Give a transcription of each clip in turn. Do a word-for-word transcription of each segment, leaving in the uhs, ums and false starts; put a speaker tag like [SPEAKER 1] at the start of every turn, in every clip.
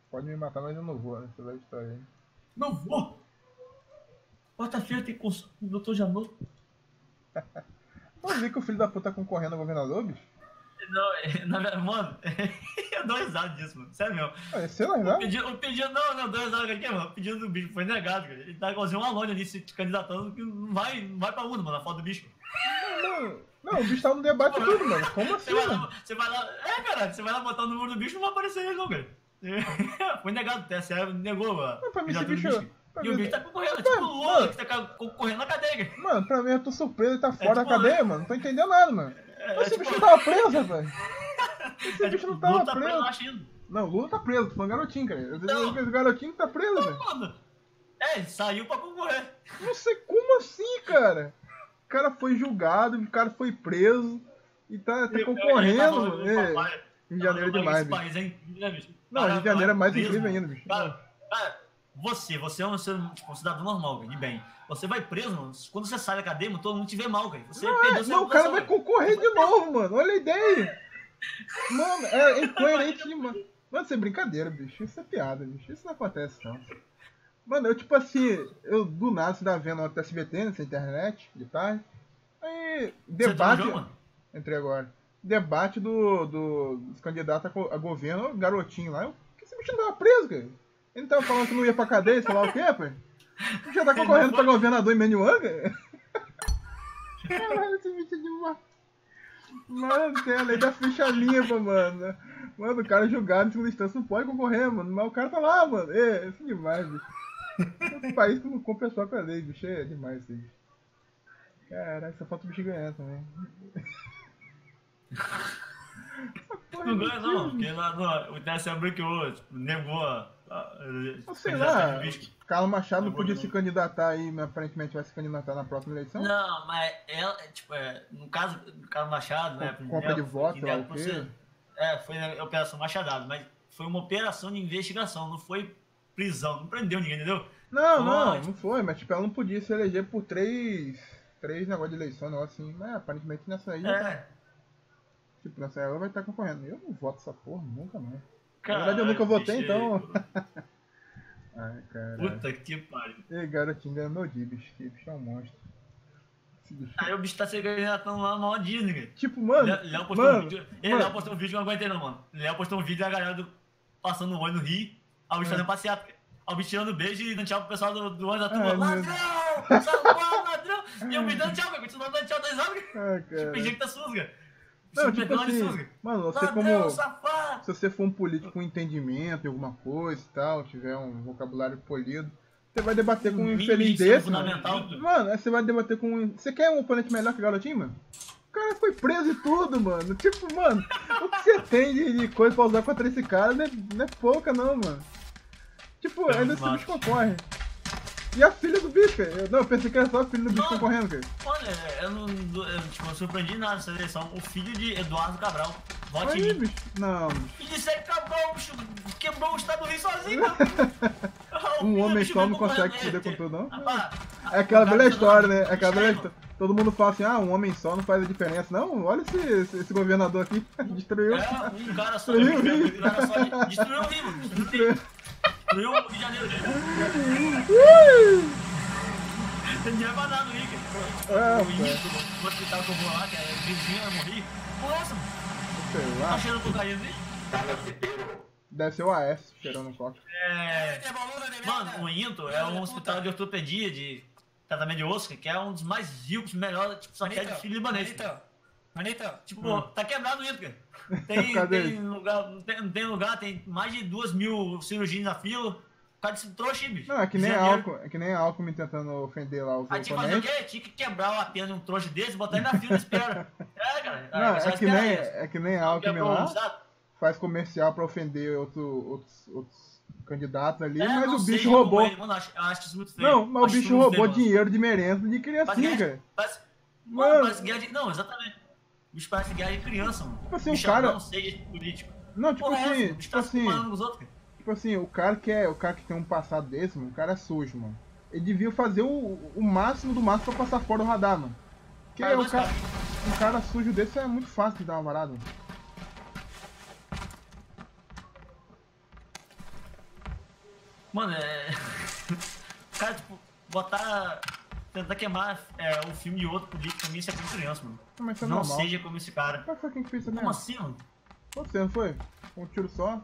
[SPEAKER 1] Pode me matar, mas eu não vou, né? Você vai história aí.
[SPEAKER 2] Não vou! Quarta-feira tem consulta com o doutor Janot.
[SPEAKER 1] Não vi que o filho da puta tá concorrendo ao governador, bicho?
[SPEAKER 2] Não, é, na verdade, mano, eu dou risada disso, mano. Sério mesmo.
[SPEAKER 1] Ah, esse lá,
[SPEAKER 2] O
[SPEAKER 1] já?
[SPEAKER 2] pedido, o pedido, não, não, dou risada aqui, mano. O pedido do bicho foi negado, cara. Ele tá igualzinho um Alone ali se candidatando que não vai, não vai pra urna, mano, a foto do bicho.
[SPEAKER 1] Não, não, o bicho tá no debate e tudo, mano. Como assim,
[SPEAKER 2] Você vai,
[SPEAKER 1] mano?
[SPEAKER 2] lá, você vai lá, é, cara, você vai lá botar o número do bicho, não vai aparecer ele, não, cara. Foi negado, o T S E negou a
[SPEAKER 1] Mas pra mim esse
[SPEAKER 2] candidatura do
[SPEAKER 1] bicho... pra
[SPEAKER 2] E
[SPEAKER 1] mim-
[SPEAKER 2] o bicho tá concorrendo, é tipo o
[SPEAKER 1] Mano,
[SPEAKER 2] Lula
[SPEAKER 1] mano.
[SPEAKER 2] que tá concorrendo na cadeia, cara.
[SPEAKER 1] Mano, pra mim eu tô surpreso, ele tá fora
[SPEAKER 2] tipo-
[SPEAKER 1] da cadeia, mano. Não tô entendendo nada, mano.
[SPEAKER 2] É,
[SPEAKER 1] Mas esse
[SPEAKER 2] é
[SPEAKER 1] bicho
[SPEAKER 2] tipo-
[SPEAKER 1] não tava preso, rapaz. Esse
[SPEAKER 2] É
[SPEAKER 1] bicho
[SPEAKER 2] tipo,
[SPEAKER 1] não
[SPEAKER 2] o
[SPEAKER 1] tava
[SPEAKER 2] Lula tá
[SPEAKER 1] preso.
[SPEAKER 2] preso na China.
[SPEAKER 1] Não, o Lula tá preso, tô falando garotinho, cara. Eu tô
[SPEAKER 2] Não.
[SPEAKER 1] dizendo que esse garotinho tá preso, velho.
[SPEAKER 2] Mano, é, ele saiu pra concorrer.
[SPEAKER 1] Não sei como assim, cara. O cara foi julgado, o cara foi preso e tá, tá
[SPEAKER 2] Ele- ele tá
[SPEAKER 1] concorrendo,
[SPEAKER 2] falando
[SPEAKER 1] mano.
[SPEAKER 2] do
[SPEAKER 1] É.
[SPEAKER 2] papai.
[SPEAKER 1] Rio de Janeiro é
[SPEAKER 2] Esse
[SPEAKER 1] demais, bicho.
[SPEAKER 2] país é incrível, né, bicho?
[SPEAKER 1] Não,
[SPEAKER 2] Cara,
[SPEAKER 1] Rio de Janeiro é mais
[SPEAKER 2] preso,
[SPEAKER 1] incrível ainda, bicho.
[SPEAKER 2] Cara, cara, você, você é um, ser- tipo, um cidadão normal, cara, de bem. Você vai preso, mano, quando você sai da cadeia, mano, todo mundo te vê mal, cara. Você
[SPEAKER 1] Não,
[SPEAKER 2] perdeu
[SPEAKER 1] é,
[SPEAKER 2] sua
[SPEAKER 1] não, o cara
[SPEAKER 2] reputação,
[SPEAKER 1] vai
[SPEAKER 2] cara.
[SPEAKER 1] concorrer de novo, mano. Olha a ideia. Mano, é incoerente demais. Mano, isso é brincadeira, bicho. Isso é piada, bicho. Isso não acontece, não. Mano, eu tipo assim, eu do nada você tá vendo o S B T nessa internet de tarde. Aí, debate.
[SPEAKER 2] Você entrou no jogo, mano?
[SPEAKER 1] Entrei agora. Debate do, do, dos candidatos a, co- a governo, o garotinho lá. Eu, que esse bicho não tava preso, cara? Ele tava falando que não ia pra cadeia, sei lá o quê, pai. Ele já tá
[SPEAKER 2] Ele
[SPEAKER 1] concorrendo
[SPEAKER 2] não
[SPEAKER 1] pra
[SPEAKER 2] foi?
[SPEAKER 1] governador em Menuanga? Caralho, esse bicho é demais. Mano, tem a lei da ficha limpa, mano. Mano, o cara julgado em segunda instância não pode concorrer, mano. Mas o cara tá lá, mano. É, isso é demais, bicho. Outro país que não compra só com a lei, bicho. É demais isso aí, bicho. Caraca, só falta o bicho ganhar também. Essa porra
[SPEAKER 2] Não
[SPEAKER 1] é
[SPEAKER 2] ganha, não,
[SPEAKER 1] mentira,
[SPEAKER 2] porque lá, no, o T S E bloqueou, tipo, negou a. a, a
[SPEAKER 1] Ou sei
[SPEAKER 2] candidatura
[SPEAKER 1] lá,
[SPEAKER 2] do bicho.
[SPEAKER 1] Carlos Machado não
[SPEAKER 2] Não
[SPEAKER 1] podia
[SPEAKER 2] vou,
[SPEAKER 1] se
[SPEAKER 2] não.
[SPEAKER 1] candidatar aí, mas aparentemente vai se candidatar na próxima eleição?
[SPEAKER 2] Não, mas ela, tipo, é, no caso do Carlos Machado, né?
[SPEAKER 1] Com- compra de
[SPEAKER 2] foi
[SPEAKER 1] voto,
[SPEAKER 2] que
[SPEAKER 1] sei lá
[SPEAKER 2] deu
[SPEAKER 1] o
[SPEAKER 2] por
[SPEAKER 1] quê?
[SPEAKER 2] ser- É, foi a Operação Machadado, mas foi uma operação de investigação, não foi prisão, não prendeu ninguém, entendeu?
[SPEAKER 1] Não,
[SPEAKER 2] Foi uma,
[SPEAKER 1] não,
[SPEAKER 2] tipo,
[SPEAKER 1] não foi, mas tipo, ela não podia se eleger por três. Três negócios de eleição, negócio assim. Mas aparentemente nessa aí.
[SPEAKER 2] É,
[SPEAKER 1] Tipo, nessa aí ela vai estar concorrendo. Eu não voto essa porra, nunca mais. Na
[SPEAKER 2] cara,
[SPEAKER 1] verdade eu nunca votei,
[SPEAKER 2] bicho,
[SPEAKER 1] então. Ai, caralho.
[SPEAKER 2] Puta que pariu.
[SPEAKER 1] Ei, garotinho, ganhou meu dia, bicho. Esse bicho é um monstro. Esse bicho.
[SPEAKER 2] Aí o bicho tá se candidatando lá na Disney, cara.
[SPEAKER 1] Tipo, mano.
[SPEAKER 2] Léo Léo postou um
[SPEAKER 1] mano,
[SPEAKER 2] vídeo. Ele,
[SPEAKER 1] mano.
[SPEAKER 2] Léo postou um vídeo que eu não aguentei, não, mano. Léo postou um vídeo da galera do, passando o ônibus no Rio, aí o bicho
[SPEAKER 1] É.
[SPEAKER 2] fazendo passeata. Aí o bicho tirando beijo e dando tchau pro pessoal do, do ônibus da
[SPEAKER 1] Ai,
[SPEAKER 2] turma.
[SPEAKER 1] meu
[SPEAKER 2] Ladrão! Safado, ladrão! E eu me dando tchau, cara. Continuando dando tchau das horas, cara.
[SPEAKER 1] Ai, cara.
[SPEAKER 2] Fingindo que tá sujo, cara.
[SPEAKER 1] Não,
[SPEAKER 2] Fingindo
[SPEAKER 1] tipo
[SPEAKER 2] que tá
[SPEAKER 1] assim,
[SPEAKER 2] sujo, cara.
[SPEAKER 1] mano, você
[SPEAKER 2] Ladrão,
[SPEAKER 1] como.
[SPEAKER 2] safado!
[SPEAKER 1] Se você for um político com entendimento em alguma coisa e tal, tiver um vocabulário polido, você vai debater com um
[SPEAKER 2] Mínimo
[SPEAKER 1] infeliz
[SPEAKER 2] de ensino
[SPEAKER 1] desse, mano.
[SPEAKER 2] fundamental.
[SPEAKER 1] Mano, aí você vai debater com um. Você quer um oponente melhor que o garotinho, mano? O cara foi preso e tudo, mano. Tipo, mano, o que você tem de, de coisa pra usar contra esse cara não é, não é pouca, não, mano. Tipo,
[SPEAKER 2] É
[SPEAKER 1] ainda esse
[SPEAKER 2] massa.
[SPEAKER 1] bicho concorre. E a filha do bicho, cara. Eu, não, eu pensei que era só a filha do bicho
[SPEAKER 2] Não.
[SPEAKER 1] concorrendo, cara.
[SPEAKER 2] Olha, eu não eu, tipo, eu surpreendi nada nessa eleição. O filho de Eduardo Cabral. Vote em
[SPEAKER 1] Aí,
[SPEAKER 2] mim.
[SPEAKER 1] bicho. Não, bicho.
[SPEAKER 2] Filho de Sérgio Cabral, bicho. Quebrou o estado do Rio sozinho, cara. O
[SPEAKER 1] Um
[SPEAKER 2] filho do
[SPEAKER 1] homem
[SPEAKER 2] bicho
[SPEAKER 1] só não
[SPEAKER 2] veio
[SPEAKER 1] consegue
[SPEAKER 2] concorrendo,
[SPEAKER 1] foder
[SPEAKER 2] né?
[SPEAKER 1] com tudo, não?
[SPEAKER 2] Rapaz,
[SPEAKER 1] É aquela
[SPEAKER 2] o cara
[SPEAKER 1] velha
[SPEAKER 2] tá
[SPEAKER 1] história,
[SPEAKER 2] dando-
[SPEAKER 1] né? É aquela velha
[SPEAKER 2] Deixa
[SPEAKER 1] história. Todo mundo fala assim, ah, um homem só não faz a diferença. Não, olha esse, esse, esse governador aqui. Destruiu.
[SPEAKER 2] aí. É, um cara só.
[SPEAKER 1] Destruiu o Rio.
[SPEAKER 2] Um cara só. Destruiu o Rio, mano. Destruiu o Rio. Destruiu o Rio de Janeiro. Não tinha mais nada no Rio, cara.
[SPEAKER 1] Ah,
[SPEAKER 2] O Rio, o hospital que eu vou lá, que é vizinho, eu morri. Nossa, mano.
[SPEAKER 1] sei
[SPEAKER 2] Tá
[SPEAKER 1] lá.
[SPEAKER 2] cheirando cocaína ali?
[SPEAKER 1] Deve ser o A S cheirando um copo.
[SPEAKER 2] É. Mano, o Into é um hospital de ortopedia, de tratamento de osso, que é um dos mais ricos, melhores, tipo, só que é de filho libanês.
[SPEAKER 3] Manito, Manito,
[SPEAKER 2] Tipo,
[SPEAKER 1] Hum.
[SPEAKER 2] tá quebrado o Into, cara. Tem,
[SPEAKER 1] Cadê
[SPEAKER 2] tem
[SPEAKER 1] isso?
[SPEAKER 2] lugar, não tem, não tem lugar, tem mais de duas mil cirurgias na fila. O cara desse trouxa, hein, bicho.
[SPEAKER 1] Não, é que nem
[SPEAKER 2] Janeiro.
[SPEAKER 1] álcool, é que nem álcool me tentando ofender lá os
[SPEAKER 2] Aí tinha que fazer o
[SPEAKER 1] oponentes.
[SPEAKER 2] quê? Tinha que quebrar a pena de um trouxa desse e botar ele na fila de espera. É, cara.
[SPEAKER 1] Não,
[SPEAKER 2] só
[SPEAKER 1] é que
[SPEAKER 2] espera
[SPEAKER 1] nem,
[SPEAKER 2] essa.
[SPEAKER 1] é que nem Alckmin
[SPEAKER 2] Quebrou,
[SPEAKER 1] lá,
[SPEAKER 2] sabe?
[SPEAKER 1] faz comercial pra ofender outro, outros, outros candidatos ali,
[SPEAKER 2] É,
[SPEAKER 1] mas
[SPEAKER 2] não
[SPEAKER 1] o
[SPEAKER 2] sei,
[SPEAKER 1] bicho
[SPEAKER 2] como
[SPEAKER 1] roubou.
[SPEAKER 2] ele, mano, eu acho, eu acho isso muito feio.
[SPEAKER 1] Não, mas o
[SPEAKER 2] Acho isso
[SPEAKER 1] bicho
[SPEAKER 2] muito
[SPEAKER 1] roubou
[SPEAKER 2] feio, mano.
[SPEAKER 1] dinheiro de merenda de
[SPEAKER 2] Parece
[SPEAKER 1] criancinha,
[SPEAKER 2] guerra,
[SPEAKER 1] cara.
[SPEAKER 2] parece,
[SPEAKER 1] Mano.
[SPEAKER 2] mano, parece guerra de... Não, exatamente. O bicho parece guerra de criança, mano.
[SPEAKER 1] Tipo assim, o
[SPEAKER 2] bicho
[SPEAKER 1] cara-
[SPEAKER 2] não seja político.
[SPEAKER 1] Não, tipo
[SPEAKER 2] Porra, é essa,
[SPEAKER 1] assim,
[SPEAKER 2] mano? O bicho
[SPEAKER 1] tipo
[SPEAKER 2] tá se
[SPEAKER 1] assim,
[SPEAKER 2] comparando com os outros, cara.
[SPEAKER 1] tipo assim, o cara que é, o cara que tem um passado desse, mano, o cara é sujo, mano. Ele devia fazer o, o máximo do máximo pra passar fora do radar, mano. Porque
[SPEAKER 2] Cara,
[SPEAKER 1] o
[SPEAKER 2] dois
[SPEAKER 1] cara,
[SPEAKER 2] caras.
[SPEAKER 1] um cara sujo desse é muito fácil de dar uma varada, mano.
[SPEAKER 2] Mano, é... O cara, tipo, botar... Tentar queimar é, o filme de outro político, pra mim isso é como criança, mano.
[SPEAKER 1] Não, mas isso é
[SPEAKER 2] Não
[SPEAKER 1] normal.
[SPEAKER 2] seja como esse cara.
[SPEAKER 1] Qual foi quem que fez isso
[SPEAKER 2] Como
[SPEAKER 1] mesmo?
[SPEAKER 2] assim, mano?
[SPEAKER 1] Você, não foi? Com um tiro só?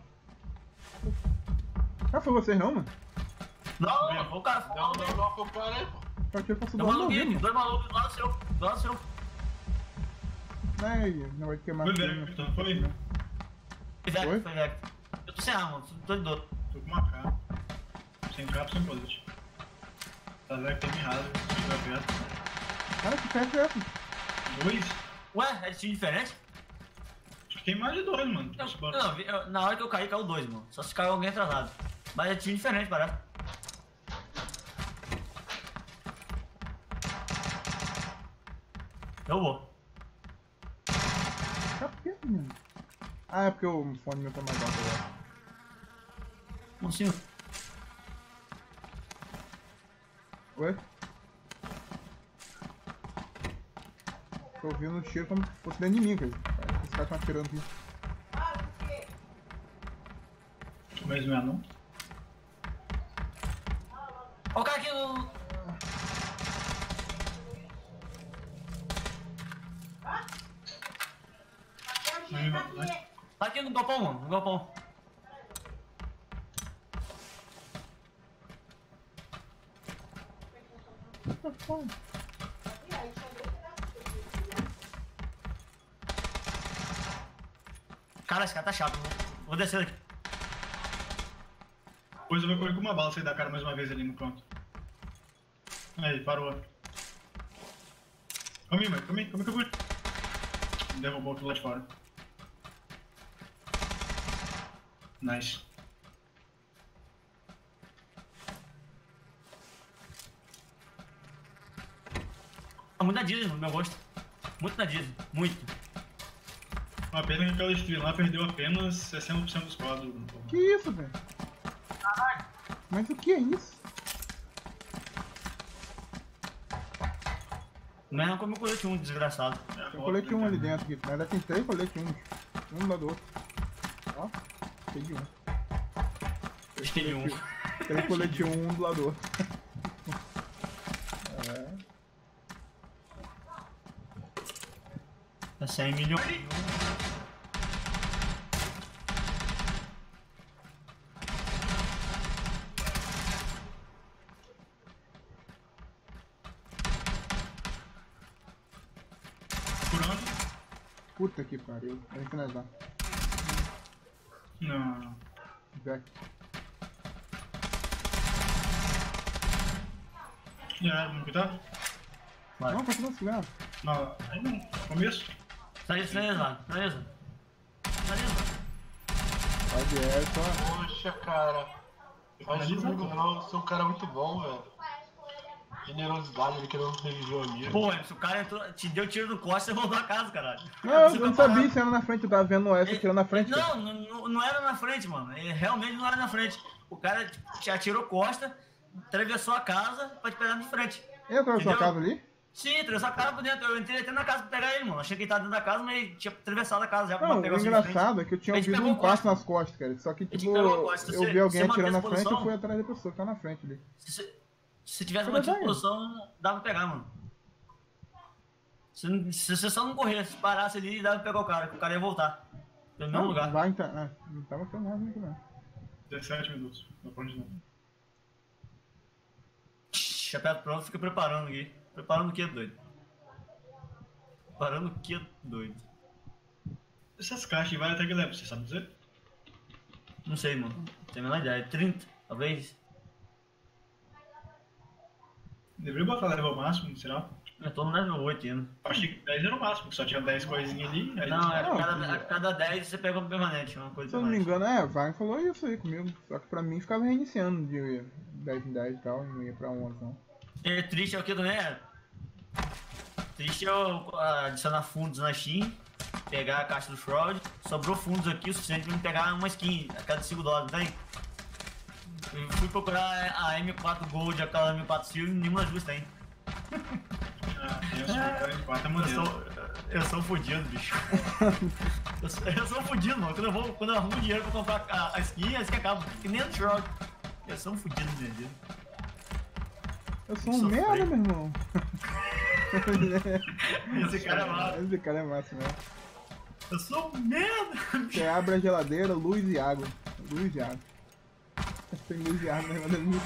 [SPEAKER 1] Ah, foi vocês não, mano?
[SPEAKER 2] Não, não, foi o cara. Foi
[SPEAKER 3] Não,
[SPEAKER 2] o
[SPEAKER 3] não, não, foi o cara aí, pô.
[SPEAKER 1] Só que eu faço
[SPEAKER 2] Dois
[SPEAKER 1] do lado
[SPEAKER 2] malucos aqui,
[SPEAKER 1] mano.
[SPEAKER 2] dois malucos do lado seu, do lado seu.
[SPEAKER 1] Ai, não vai queimar
[SPEAKER 4] Foi
[SPEAKER 1] aqui,
[SPEAKER 4] velho,
[SPEAKER 1] né?
[SPEAKER 4] então foi.
[SPEAKER 2] Foi
[SPEAKER 1] Foi?
[SPEAKER 2] Vector, foi Vector. Eu tô sem arma, mano, tô de dor.
[SPEAKER 4] Tô com uma capa. Sem capa, sem colete. Tá vendo que tem mirrado, se tiver perto.
[SPEAKER 1] Cara, que perto é essa?
[SPEAKER 4] Dois?
[SPEAKER 2] Ué, é de time diferente?
[SPEAKER 4] Acho que tem mais de dois, mano.
[SPEAKER 2] Eu,
[SPEAKER 4] Esse bora.
[SPEAKER 2] não, vi- eu- na hora que eu caí, caiu dois, mano. Só se caiu alguém atrasado. Mas é de time diferente, parece. Eu vou.
[SPEAKER 1] Tá por quê, menino? Ah, é porque o fone meu tá mais alto agora.
[SPEAKER 2] Monsinho.
[SPEAKER 1] Oi? Tô ouvindo um tiro como se fosse dentro de mim, cara. Parece que esse cara tá atirando aqui.
[SPEAKER 4] Mas não é não.
[SPEAKER 2] Ó o cara aqui no...
[SPEAKER 4] Não é não, né?
[SPEAKER 2] Tá aqui no galpão, mano, no galpão.
[SPEAKER 1] Tá foda.
[SPEAKER 2] Cara, esse cara tá chato, vou, vou descer daqui.
[SPEAKER 4] Depois eu vou correr com uma bala, sair da cara mais uma vez ali no canto. Aí, parou. Calma aí, mãe, calma aí, calma aí que eu fui. Derrubou aquilo lá de fora. Nice.
[SPEAKER 2] Tá muito na Disney, no meu gosto. Muito na Disney, muito.
[SPEAKER 4] Uma pena que aquela stream lá perdeu apenas sessenta por cento dos quadros.
[SPEAKER 1] Que isso, velho? Mas o que é isso?
[SPEAKER 2] Não é não como eu colete um, desgraçado.
[SPEAKER 4] É,
[SPEAKER 1] Tem colete um ali dentro aqui. Na verdade tem três coletes um. Um do lado do outro. Ó, cheio de um.
[SPEAKER 2] Gostei de um.
[SPEAKER 1] Três colete um, um do lado do outro. É.
[SPEAKER 2] É cem milhões.
[SPEAKER 4] Curando?
[SPEAKER 1] Puta que pariu. Tem que finalizar.
[SPEAKER 4] Não.
[SPEAKER 1] Jack.
[SPEAKER 4] Já, vamos cuidar?
[SPEAKER 2] Vai.
[SPEAKER 1] Não, continua segurando.
[SPEAKER 4] Não, aí não. Começo?
[SPEAKER 2] Finaliza, finaliza, finaliza. Finaliza.
[SPEAKER 1] Vai de Edson.
[SPEAKER 3] Poxa, cara. Faz isso comigo não, você é um cara muito bom, velho. Generosidade, ele querendo reviver o amigo.
[SPEAKER 2] Pô, se o cara entrou, te deu tiro no costa, você voltou a casa, caralho.
[SPEAKER 1] Não, eu
[SPEAKER 2] Você
[SPEAKER 1] não
[SPEAKER 2] tá
[SPEAKER 1] sabia
[SPEAKER 2] parado.
[SPEAKER 1] se era na frente. Eu tava vendo o Edson tirando na frente. cara.
[SPEAKER 2] Não, não, não era na frente, mano. Ele realmente não era na frente. O cara te atirou costa, atravessou a casa pra te pegar de frente.
[SPEAKER 1] Ele atravessou a
[SPEAKER 2] Entendeu?
[SPEAKER 1] casa ali?
[SPEAKER 2] Sim, atravessou a casa por dentro. Eu entrei até na casa pra pegar ele, mano. Achei que ele tava dentro da casa, mas ele tinha atravessado a casa já pra
[SPEAKER 1] Não,
[SPEAKER 2] pegar
[SPEAKER 1] o
[SPEAKER 2] o seu de frente.
[SPEAKER 1] engraçado é que eu tinha
[SPEAKER 2] A gente
[SPEAKER 1] ouvido
[SPEAKER 2] pegou
[SPEAKER 1] um
[SPEAKER 2] o
[SPEAKER 1] passo
[SPEAKER 2] costa.
[SPEAKER 1] nas costas, cara. Só que,
[SPEAKER 2] gente
[SPEAKER 1] tipo,
[SPEAKER 2] pegou o costa.
[SPEAKER 1] eu
[SPEAKER 2] Você-
[SPEAKER 1] vi alguém
[SPEAKER 2] você
[SPEAKER 1] atirando na
[SPEAKER 2] manteve a
[SPEAKER 1] frente e eu
[SPEAKER 2] posição?
[SPEAKER 1] fui atrás da pessoa que tá na frente ali.
[SPEAKER 2] Se, se tivesse
[SPEAKER 1] É
[SPEAKER 2] mantido
[SPEAKER 1] verdade.
[SPEAKER 2] posição, dava pra pegar, mano. Se, não- se você só não corresse, parasse ali, dava pra pegar o cara, que o cara ia voltar. Pelo mesmo
[SPEAKER 1] Não,
[SPEAKER 2] lugar.
[SPEAKER 1] vai então. Ah, não tava filmado aqui não.
[SPEAKER 4] dezessete minutos. Não pode não.
[SPEAKER 2] Chapéu pronto, fica preparando aqui. Preparando o que, doido? Preparando o que, doido?
[SPEAKER 4] Essas caixas vai até que leva, você sabe dizer?
[SPEAKER 2] Não sei, mano. Não tenho a menor ideia. trinta, talvez.
[SPEAKER 4] Deveria botar level máximo, será?
[SPEAKER 2] Eu tô no level oito ainda.
[SPEAKER 4] Achei que dez era o máximo, só tinha dez coisinhas ali. Aí
[SPEAKER 2] Não, é
[SPEAKER 1] Não,
[SPEAKER 2] a cada, a cada dez você pega um permanente, uma coisa
[SPEAKER 1] Se eu não me
[SPEAKER 2] permanente.
[SPEAKER 1] engano, é, a Vine falou isso aí comigo. Só que pra mim ficava reiniciando de dez em dez e tal, e não ia pra onze não.
[SPEAKER 2] É triste é o que também é. Triste é eu adicionar fundos na Steam, pegar a caixa do Shroud, sobrou fundos aqui o suficiente pra me pegar uma skin a cada cinco dólares, não tem? Eu fui procurar a M quatro Gold, aquela M quatro Silver, nenhuma das duas tem.
[SPEAKER 4] Ah, tem os caras de quatro
[SPEAKER 2] Eu
[SPEAKER 4] maneiras.
[SPEAKER 2] sou, eu sou um fudido, bicho. eu, sou, eu sou um fudido, mano. Quando eu, vou, quando eu arrumo dinheiro pra comprar a, a skin, a skin acaba, que nem a do Shroud. Eu sou um fudido vendido.
[SPEAKER 1] Eu sou um
[SPEAKER 2] Sofri.
[SPEAKER 1] merda, meu irmão.
[SPEAKER 2] Esse cara é massa.
[SPEAKER 1] Esse cara é massa mesmo.
[SPEAKER 2] Eu sou um merda.
[SPEAKER 1] Você abre a geladeira, luz e água. Luz e água. Tem luz e água na geladeira.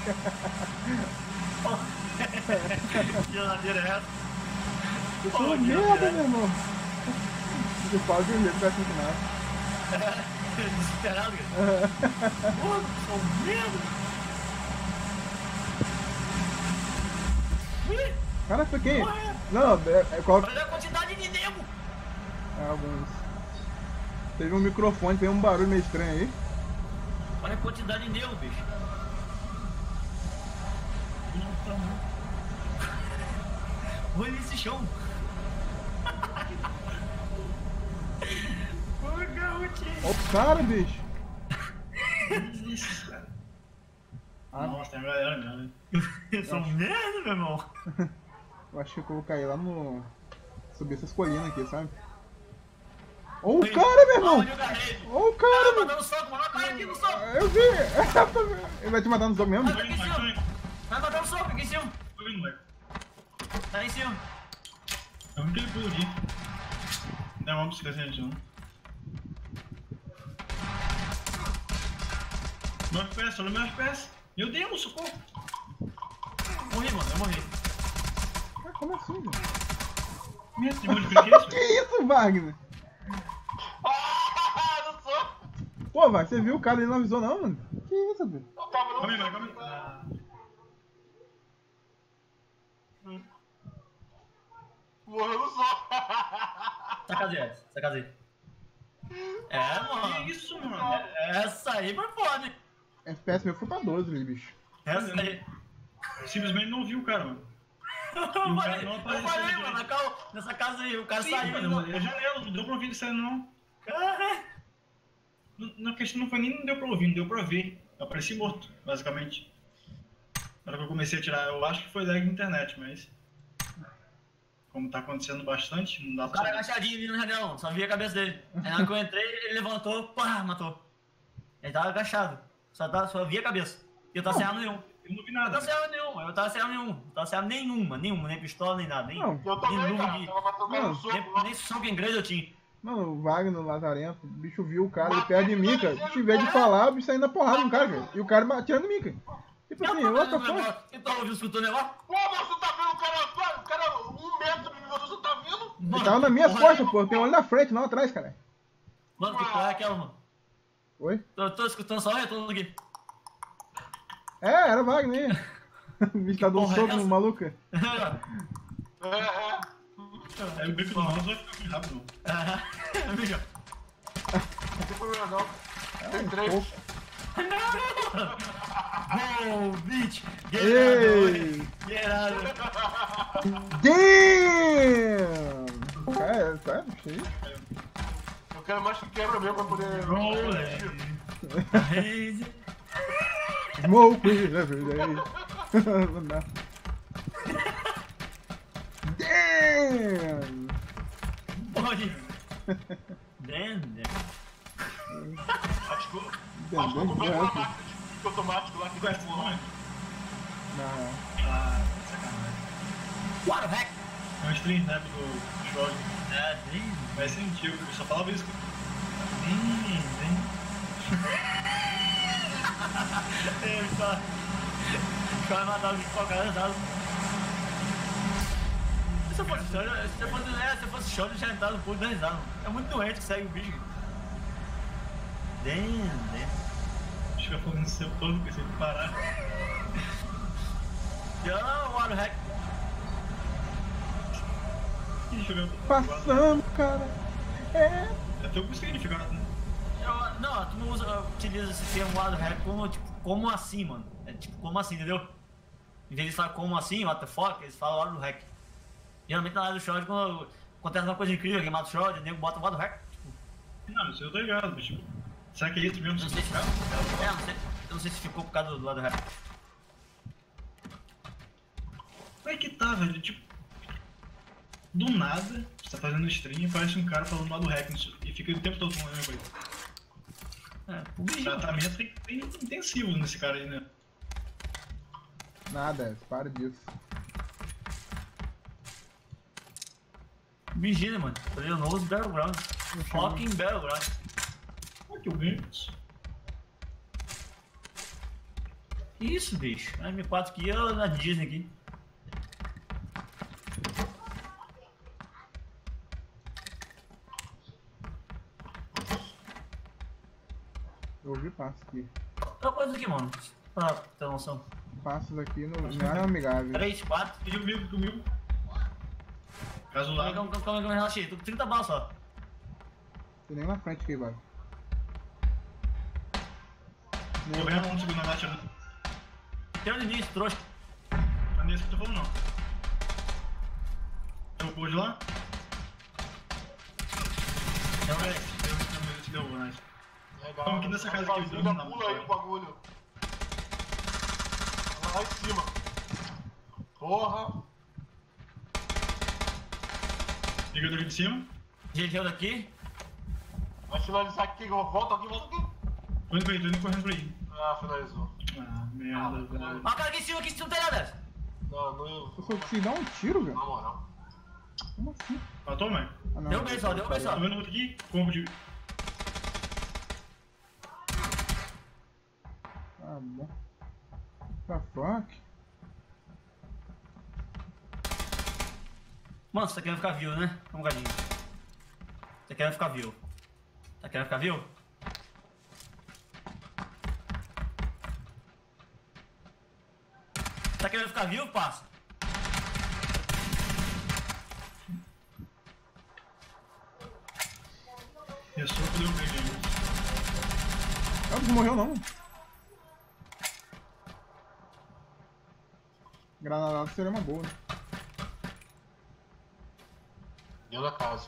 [SPEAKER 2] Que geladeira é essa?
[SPEAKER 1] Eu sou
[SPEAKER 2] Oh,
[SPEAKER 1] um
[SPEAKER 2] que
[SPEAKER 1] merda,
[SPEAKER 2] geladeira.
[SPEAKER 1] meu irmão. Eu falo de um jeito pra funcionar.
[SPEAKER 2] Desesperado, cara. Pô, eu sou um merda. Ui,
[SPEAKER 1] Cara, foi quem?
[SPEAKER 2] Ué.
[SPEAKER 1] Não, é, é qual.
[SPEAKER 2] olha a quantidade de nego.
[SPEAKER 1] É, alguns. Teve um microfone, tem um barulho meio estranho aí.
[SPEAKER 2] Olha a quantidade de nego, bicho. Olha esse chão. Ô, garotinho.
[SPEAKER 1] Olha o cara, bicho.
[SPEAKER 4] Isso, cara.
[SPEAKER 1] Ah,
[SPEAKER 4] Nossa, tem uma galera mesmo.
[SPEAKER 2] Eu sou um merda, meu irmão.
[SPEAKER 1] eu acho que eu vou cair lá no. Subir essas colinas aqui, sabe? Olha o cara, meu irmão!
[SPEAKER 2] Onde eu agarrei?
[SPEAKER 1] Olha o
[SPEAKER 2] Tá
[SPEAKER 1] cara, meu.
[SPEAKER 2] mandando soco, mano. Vai aqui no soco.
[SPEAKER 1] Eu vi! Ele vai te matar no jogo mesmo?
[SPEAKER 2] Vai aqui em cima. Vai mandar um soco aqui em cima.
[SPEAKER 4] Tô vendo, moleque.
[SPEAKER 2] Tá aí em cima.
[SPEAKER 4] Eu vi que ele pulou aqui. Não, vamos esquecer disso, não. Meu F P S, olha meu F P S. Meu Deus, socorro.
[SPEAKER 2] Morri, mano. Eu morri.
[SPEAKER 1] Ah, como assim, velho?
[SPEAKER 4] Minha de onde que é isso?
[SPEAKER 1] Que isso, Wagner?
[SPEAKER 3] Ah, não sou.
[SPEAKER 1] Pô, Wagner, você viu o cara e não avisou não, mano? Que isso, velho?
[SPEAKER 3] Eu tava no.
[SPEAKER 4] Calma aí, vai, calma aí. Ah,
[SPEAKER 3] Morreu no sol.
[SPEAKER 2] Saca zero. Saca zero. É, mano.
[SPEAKER 4] que isso, mano?
[SPEAKER 2] Essa aí foi foda, hein?
[SPEAKER 1] F P S meu foi pra doze ali, bicho.
[SPEAKER 2] Essa aí.
[SPEAKER 4] Eu simplesmente não vi o cara, mano.
[SPEAKER 2] Eu
[SPEAKER 4] cara
[SPEAKER 2] falei,
[SPEAKER 4] não
[SPEAKER 2] eu
[SPEAKER 4] apareceu
[SPEAKER 2] falei,
[SPEAKER 4] direito.
[SPEAKER 2] mano, na cal- nessa casa aí, o cara
[SPEAKER 4] Sim,
[SPEAKER 2] saiu.
[SPEAKER 4] mano,
[SPEAKER 2] Mano,
[SPEAKER 4] é janela, não deu pra ouvir ele saindo, não.
[SPEAKER 2] Caralho.
[SPEAKER 4] Na questão não foi nem não deu pra ouvir, não deu pra ver. Eu apareci morto, basicamente. Na hora que eu comecei a tirar, eu acho que foi lag na internet, mas... Como tá acontecendo bastante, não dá
[SPEAKER 2] O
[SPEAKER 4] pra
[SPEAKER 2] cara
[SPEAKER 4] saber.
[SPEAKER 2] agachadinho ali no janelão, só via a cabeça dele. Aí na hora que eu entrei, ele levantou, pá, matou. Ele tava agachado, só, tava, só via a cabeça. E eu tava sem arma nenhuma.
[SPEAKER 4] Eu não vi
[SPEAKER 2] Eu
[SPEAKER 4] nada.
[SPEAKER 2] tava sem arma nenhuma, eu tava sem arma nenhuma. Eu tava sem arma nenhuma, nenhuma, nem pistola, nem nada. Nem,
[SPEAKER 1] Não.
[SPEAKER 3] Eu
[SPEAKER 2] nem
[SPEAKER 3] também,
[SPEAKER 2] luva
[SPEAKER 3] cara.
[SPEAKER 2] de...
[SPEAKER 3] Tava matando o cara no soco.
[SPEAKER 2] Nem, nem soco em inglês eu tinha.
[SPEAKER 1] Mano, o Wagner, o Lazarento, o bicho viu o cara ali perto de mim, cara. Se tiver de falar, o bicho saindo na porrada no cara, cara. E o cara atirando em mim, cara. Tipo assim,
[SPEAKER 2] Não,
[SPEAKER 1] what the
[SPEAKER 2] não,
[SPEAKER 1] fuck?
[SPEAKER 2] não, você tá ouvindo, escutou o negócio?
[SPEAKER 3] Pô, mas você tá vendo o cara, o cara um metro de você, você tá vendo?
[SPEAKER 1] Ele tava nas minhas costas, pô. Tem um olho na frente, não atrás, cara.
[SPEAKER 2] Mano, que porra é aquela, mano?
[SPEAKER 1] Oi?
[SPEAKER 2] Tô, tô escutando só o retorno aqui.
[SPEAKER 1] É, era o Wagner aí. O bicho tá dando
[SPEAKER 2] porra é
[SPEAKER 1] soco
[SPEAKER 2] essa?
[SPEAKER 1] no maluco.
[SPEAKER 3] É, é.
[SPEAKER 4] Aí o bico do mouse vai ficar muito rápido.
[SPEAKER 2] Aham. Bicho.
[SPEAKER 3] Não tem problema não. Tem
[SPEAKER 1] Um
[SPEAKER 3] três.
[SPEAKER 1] pouco.
[SPEAKER 2] Oh, bitch! Get out,
[SPEAKER 1] Ei!
[SPEAKER 2] get out.
[SPEAKER 1] Damn! Cara, tá cheio.
[SPEAKER 3] Eu quero mais que quebra mesmo pra poder...
[SPEAKER 2] Rolling.
[SPEAKER 1] Smoke weed every day. Não dá. Damn!
[SPEAKER 2] Pode. Damn, damn.
[SPEAKER 3] Acho que eu... Acho que eu
[SPEAKER 1] Damn,
[SPEAKER 3] comprei uma
[SPEAKER 1] damn.
[SPEAKER 3] máquina de pique automático lá que vai
[SPEAKER 4] Conhece o nome?
[SPEAKER 1] Não.
[SPEAKER 4] Ah, sacanagem.
[SPEAKER 2] What the heck?
[SPEAKER 4] É um stream, né, do Shroud.
[SPEAKER 2] É, damn.
[SPEAKER 4] Vai ser antigo, eu só falava isso. Vem, vem.
[SPEAKER 2] Ele só... Vai matar o bicho pra cara, dá. Se eu fosse show, se eu fosse, é, se eu fosse show, eu já entrava no pulo da risada. É muito doente que segue o bicho. Damn, damn.
[SPEAKER 4] Acho que eu falando isso o tempo todo, porque se ele parar.
[SPEAKER 2] Yo, what the heck?
[SPEAKER 4] Ih, jogando.
[SPEAKER 1] Passamos, cara. É.
[SPEAKER 4] Até eu consegui ficar, né?
[SPEAKER 2] Eu, não, tu não usa, utiliza esse termo what the heck como, tipo, como assim, mano. É tipo, como assim, entendeu? Em vez de falar como assim, what the fuck, eles falam what the heck. Geralmente na área do Shroud, quando acontece uma coisa incrível, alguém mata o Shroud, o nego bota what the heck. Tipo,
[SPEAKER 4] Não, isso eu tô ligado, mas tipo. Será que é isso mesmo?
[SPEAKER 2] eu não sei se é, eu não sei, eu não sei se ficou por causa do what the heck.
[SPEAKER 4] Como é que tá, velho? Tipo. Do nada, você tá fazendo stream e parece um cara falando mal do hack e fica o tempo todo falando a mesma coisa.
[SPEAKER 2] É,
[SPEAKER 4] O tratamento tem, tem intensivo nesse cara aí, né?
[SPEAKER 1] Nada, para disso.
[SPEAKER 2] Vigília, mano. Treinoso Battleground. Fucking Battleground.
[SPEAKER 4] Olha que eu ganho.
[SPEAKER 2] Que isso, bicho? A M quatro aqui é na Disney aqui.
[SPEAKER 1] Eu ouvi passos aqui.
[SPEAKER 2] Olha coisa aqui, mano. Pra ter noção.
[SPEAKER 1] Passos aqui no, não é amigável.
[SPEAKER 2] três, quatro.
[SPEAKER 4] Pediu comigo, comigo. Caso lá.
[SPEAKER 2] Calma, calma, calma, calma, relaxei. Tô com trinta balas só.
[SPEAKER 1] Tem nem na frente aqui, velho.
[SPEAKER 4] Tô vendo um segundo na atirando.
[SPEAKER 2] Tem no início, trouxa.
[SPEAKER 4] Não é nesse que eu tô falando, não. Tem um pulo de lá?
[SPEAKER 2] Tem um
[SPEAKER 4] Deu, deu, deu, nice.
[SPEAKER 3] Legal.
[SPEAKER 4] Vamos aqui nessa casa aqui,
[SPEAKER 3] Rapaziada,
[SPEAKER 4] dois na
[SPEAKER 3] pula aí o bagulho. Lá em cima. Porra.
[SPEAKER 4] Ligador aqui de cima.
[SPEAKER 2] G G daqui.
[SPEAKER 3] Vai finalizar aqui, volta aqui, volta aqui.
[SPEAKER 4] Tô indo pra aí, tô indo correndo pra aí.
[SPEAKER 3] Ah, finalizou.
[SPEAKER 4] Ah, merda, velho.
[SPEAKER 2] Ó, o cara aqui em cima, aqui em cima, não tem nada.
[SPEAKER 3] Não, não eu.
[SPEAKER 1] Eu só consegui dar um tiro, velho.
[SPEAKER 3] Na moral.
[SPEAKER 1] Como assim?
[SPEAKER 4] Matou, mãe?
[SPEAKER 1] Ah, não.
[SPEAKER 2] Deu bem só, deu bem só.
[SPEAKER 4] Tô vendo outro aqui. Combo de.
[SPEAKER 1] Ah, bom. Tá fuck?
[SPEAKER 2] Mano, você tá querendo ficar vivo, né? Um bocadinho. Você querendo ficar vivo? Tá querendo ficar vivo? Tá querendo ficar vivo, parça?
[SPEAKER 4] E é só que deu bem, gente.
[SPEAKER 1] Ah, não morreu não. Granada seria uma boa, né?
[SPEAKER 3] Deu na casa.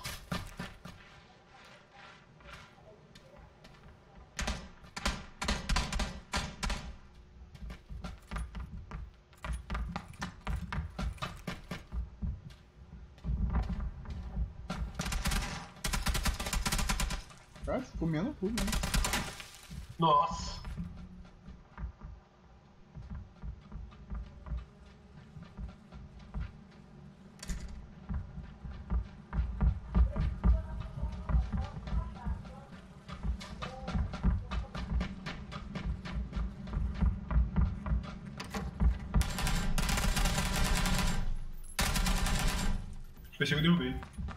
[SPEAKER 1] Cara, comendo tudo, né?
[SPEAKER 3] Nossa.
[SPEAKER 4] Pensei que eu derrubei.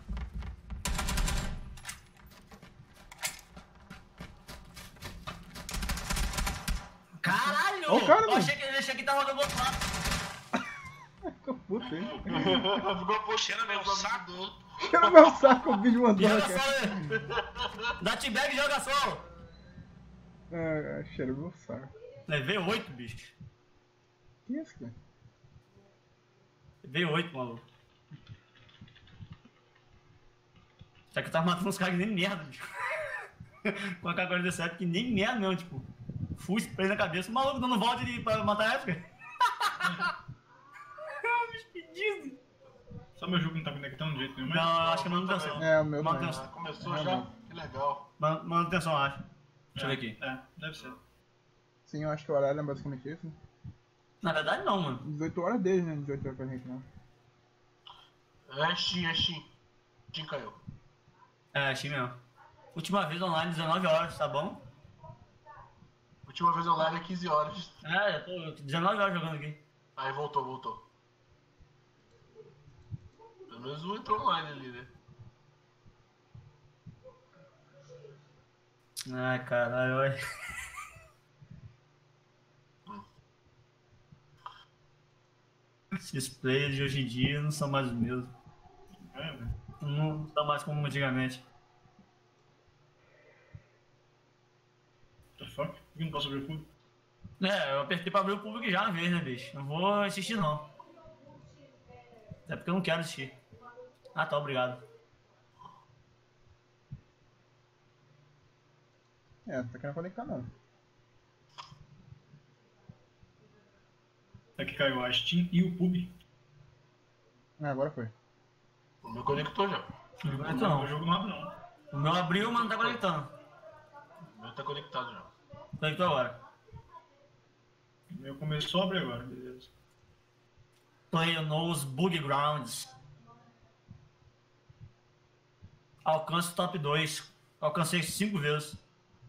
[SPEAKER 2] Caralho!
[SPEAKER 1] Ó o cara,
[SPEAKER 2] Eu
[SPEAKER 1] mano.
[SPEAKER 2] achei que ele achei que tava do outro lado.
[SPEAKER 1] Ficou puto, hein?
[SPEAKER 3] Ficou puxando meu saco.
[SPEAKER 1] Cheira meu saco, o bicho mandou,
[SPEAKER 2] Joga
[SPEAKER 1] cara.
[SPEAKER 2] solo, né? Dá T-bag e joga solo.
[SPEAKER 1] Ah, cheira meu saco.
[SPEAKER 2] Levei oito, bicho.
[SPEAKER 1] Que isso, cara?
[SPEAKER 2] Levei oito, maluco. Só que eu tava matando uns caras que nem merda, bicho. Com a K quarenta e sete que nem merda mesmo, tipo. Fui spray na cabeça, o maluco dando volta de, pra matar a época. Bicho, que Disney.
[SPEAKER 4] Só meu jogo não tá conectando de jeito nenhum,
[SPEAKER 2] Não,
[SPEAKER 4] mas.
[SPEAKER 2] eu acho que é manutenção.
[SPEAKER 1] É, o meu também.
[SPEAKER 2] Manutenção.
[SPEAKER 3] Ah, começou
[SPEAKER 1] É,
[SPEAKER 3] já?
[SPEAKER 1] mano.
[SPEAKER 3] Que legal.
[SPEAKER 2] Man- Manutenção, eu acho. Deixa eu ver aqui.
[SPEAKER 4] É, deve ser.
[SPEAKER 1] Sim, eu acho que o horário é basicamente isso. Né?
[SPEAKER 2] Na verdade, não, mano.
[SPEAKER 1] dezoito horas deles, né? dezoito horas pra gente, não.
[SPEAKER 3] É Steam, é Steam. Steam caiu.
[SPEAKER 2] É, achei mesmo. Última vez online, dezenove horas, tá bom?
[SPEAKER 3] Última vez online é quinze horas.
[SPEAKER 2] É, já tô dezenove horas jogando aqui.
[SPEAKER 3] Aí voltou, voltou. Pelo menos um entrou online ali, né?
[SPEAKER 2] Ai, caralho, olha. Esses players de hoje em dia não são mais os mesmos.
[SPEAKER 4] É, velho.
[SPEAKER 2] Não são mais como antigamente.
[SPEAKER 4] What the fuck? Por que não posso abrir o fogo?
[SPEAKER 2] É, eu apertei pra abrir o público já uma vez, né, bicho? Não vou assistir, não. Até porque eu não quero assistir. Ah, tá, obrigado.
[SPEAKER 1] É, não tá querendo conectar, não.
[SPEAKER 4] Aqui caiu a Steam e o Pub.
[SPEAKER 1] Ah, agora foi.
[SPEAKER 3] O meu conectou já.
[SPEAKER 2] Não
[SPEAKER 4] Não,
[SPEAKER 2] conectou,
[SPEAKER 4] o
[SPEAKER 2] não.
[SPEAKER 4] jogo não abre não.
[SPEAKER 2] O meu abriu, mas não tá conectando.
[SPEAKER 3] O meu tá conectado já.
[SPEAKER 2] Conectou agora.
[SPEAKER 4] O meu começou a abrir agora, beleza.
[SPEAKER 2] Play nos Bug Grounds. Alcance top dois. Alcancei cinco vezes.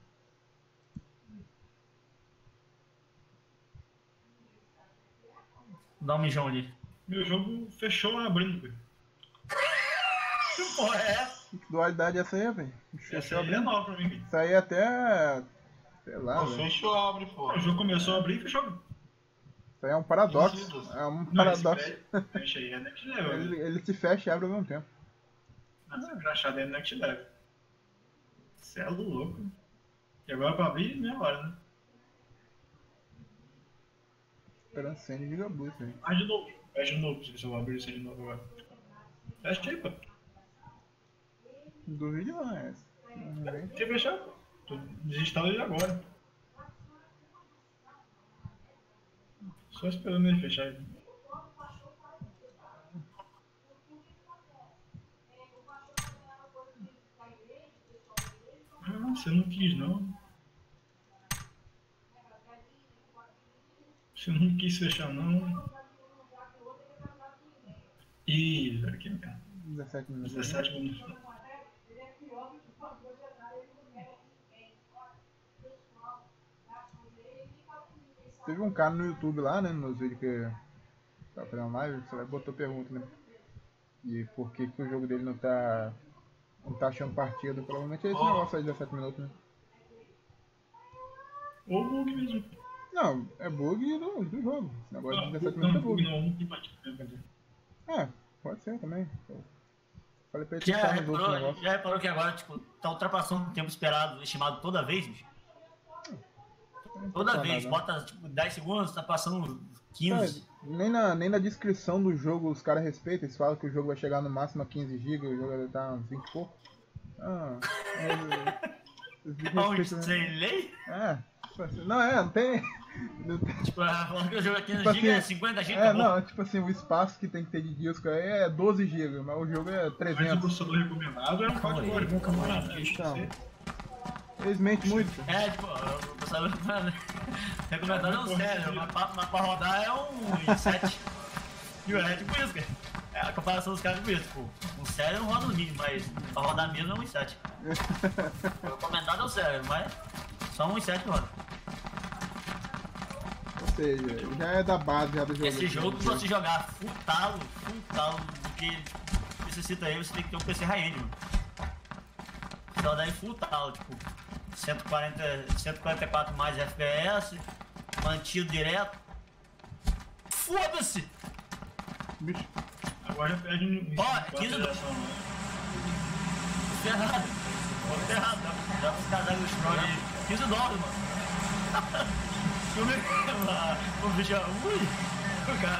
[SPEAKER 2] Dá um mijão ali.
[SPEAKER 4] Meu jogo fechou abrindo, velho.
[SPEAKER 2] Que porra é essa?
[SPEAKER 1] Que dualidade é essa aí, velho?
[SPEAKER 4] Essa aí é nova pra mim, velho.
[SPEAKER 1] Isso aí é até. Sei lá,
[SPEAKER 3] Não
[SPEAKER 1] velho.
[SPEAKER 3] fecha ou abre, pô.
[SPEAKER 4] O jogo começou a abrir e fechou.
[SPEAKER 1] Isso aí é um paradoxo.
[SPEAKER 3] Vencidos.
[SPEAKER 1] É um
[SPEAKER 4] Não, esse
[SPEAKER 1] paradoxo.
[SPEAKER 4] prédio fecha aí é next level.
[SPEAKER 1] Ele,
[SPEAKER 4] velho.
[SPEAKER 1] ele se fecha e abre ao mesmo tempo.
[SPEAKER 4] Nossa, crachada é next level. Você é louco. E agora pra abrir, meia hora, né?
[SPEAKER 1] Transcende e Giga Blue, isso aí.
[SPEAKER 4] Faz de novo. Fecha de novo, se eu vou abrir isso aí de novo agora. Fecha aí, pô.
[SPEAKER 1] Duvido não, é essa. Não vem.
[SPEAKER 4] Tem que fechar, pô. Tô desinstala ele agora. Só esperando ele fechar ele. Ah, você não quis não. Você não quis fechar não. Ih, velho, que merda.
[SPEAKER 1] dezessete minutos.
[SPEAKER 4] dezessete minutos.
[SPEAKER 1] Teve um cara no YouTube lá, né, nos vídeos que tava fazendo live, você botou pergunta, né? E por que que o jogo dele não tá, não tá achando partida. Provavelmente é esse
[SPEAKER 3] Oh.
[SPEAKER 1] negócio aí de dezessete minutos, né?
[SPEAKER 4] Ou bug mesmo.
[SPEAKER 1] Não, é bug do, do jogo. Esse negócio de
[SPEAKER 4] Não,
[SPEAKER 1] dezessete
[SPEAKER 4] não,
[SPEAKER 1] minutos é
[SPEAKER 4] bug
[SPEAKER 1] bug.
[SPEAKER 4] não, não tem partida.
[SPEAKER 1] É, pode ser também. Falei pra ele
[SPEAKER 2] Já
[SPEAKER 1] testar nos outros
[SPEAKER 2] reparou,
[SPEAKER 1] negócios.
[SPEAKER 2] já reparou que agora, tipo, tá ultrapassando o tempo esperado, estimado toda vez, bicho?
[SPEAKER 1] Não
[SPEAKER 2] Toda
[SPEAKER 1] pode
[SPEAKER 2] vez,
[SPEAKER 1] falar nada.
[SPEAKER 2] bota tipo dez segundos, tá passando
[SPEAKER 1] Cara,
[SPEAKER 2] quinze.
[SPEAKER 1] nem, na, nem na descrição do jogo os caras respeitam, eles falam que o jogo vai chegar no máximo a quinze gigas, o jogo vai estar uns vinte e pouco. Ah, é, eles
[SPEAKER 2] Onde
[SPEAKER 1] respeitam, né?
[SPEAKER 2] sem lei?
[SPEAKER 1] É, tipo assim, não é, não tem. Não tem
[SPEAKER 2] Tipo, falando que o jogo é quinze
[SPEAKER 1] Tipo
[SPEAKER 2] gigas, é
[SPEAKER 1] assim,
[SPEAKER 2] cinquenta gigas,
[SPEAKER 1] é,
[SPEAKER 2] acabou.
[SPEAKER 1] não, tipo assim, o espaço que tem que ter de disco aí é doze gigas, mas o jogo é
[SPEAKER 4] Mas o
[SPEAKER 1] trezentos.
[SPEAKER 4] processador recomendado é um
[SPEAKER 2] Calma aí,
[SPEAKER 4] quatro core.
[SPEAKER 2] calma aí.
[SPEAKER 1] Então, eles mentem muito.
[SPEAKER 2] É, tipo, o pessoal recomendado é um sério, mas pra, mas pra rodar é um i sete. E é tipo isso, cara. É a comparação dos caras com isso, tipo, um sério não roda no mínimo, mas pra rodar mesmo é um i sete. O recomendado é o sério, mas só um i sete que roda.
[SPEAKER 1] Ou seja, já é da base já do jogo.
[SPEAKER 2] Esse jogo, se você jogar full talo, full talo do que necessita aí, você tem que ter um P C high-end, mano. Só daí full talo, tipo, cento e quarenta, cento e quarenta e quatro mais F P S, mantido direto. Foda-se!
[SPEAKER 1] Bicho,
[SPEAKER 4] Agora já perde um.
[SPEAKER 2] Ó, quinze do-
[SPEAKER 4] aceleração, né?
[SPEAKER 2] Ferrado. Tô ferrado, dá, dá pros caras do Scroll aí. quinze dólares, mano. Eu me... O bicho, ui, o cara.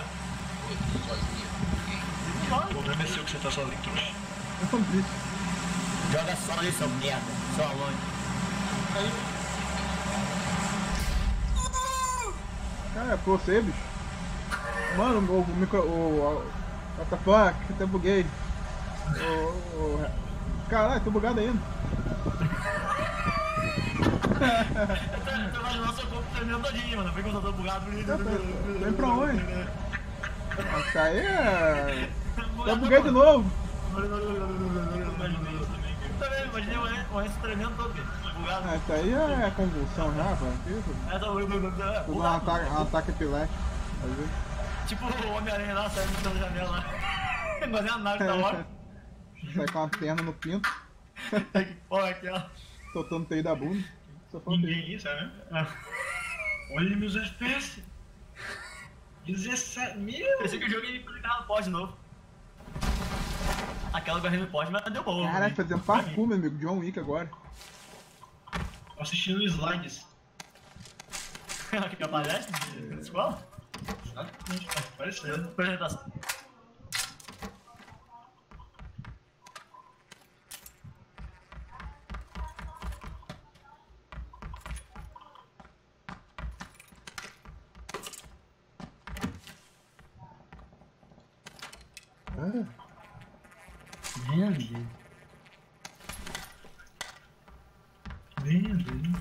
[SPEAKER 4] O problema é seu que você tá sozinho, trouxa.
[SPEAKER 1] é um bicho.
[SPEAKER 2] Joga só aí, seu merda. Seu alone.
[SPEAKER 1] Cara, é por você, bicho. Mano, o, o micro. O. o what the fuck? Até buguei. O. o caralho, tô bugado ainda.
[SPEAKER 2] Eu tô, eu tô imaginando seu corpo tremendo todinho, mano. Vem com o computador bugado.
[SPEAKER 1] Vem pra onde? Isso aí é. Tô buguei de novo.
[SPEAKER 2] Imaginei isso também, cara. Também, imaginei o Enzo tremendo todo, cara. Bugado.
[SPEAKER 1] Ah, isso aí é convulsão já, velho. Isso.
[SPEAKER 2] É, tô
[SPEAKER 1] Tudo um
[SPEAKER 2] bugado.
[SPEAKER 1] ataque, um ataque epilético. Às vezes.
[SPEAKER 2] Tipo o Homem-Aranha lá, saindo pela janela lá. Igualzinho a nave da hora.
[SPEAKER 1] Sai com a perna no pinto,
[SPEAKER 2] Que porra aqui, ó.
[SPEAKER 1] soltando o teio da bunda. Só falta isso.
[SPEAKER 4] Ninguém isso, né? Olha meus F P S. dezessete mil.
[SPEAKER 2] Pensei que o jogo ia clicar no pós de novo. Aquela correndo no pós, mas deu bom.
[SPEAKER 1] Caraca, fazendo parkour, meu amigo. John Wick agora.
[SPEAKER 4] Tô assistindo slides.
[SPEAKER 2] Que aparece na escola?
[SPEAKER 4] Exatamente, tá aparecendo.
[SPEAKER 2] Apresentação.
[SPEAKER 1] Ah,
[SPEAKER 2] Vende.
[SPEAKER 4] Vendo.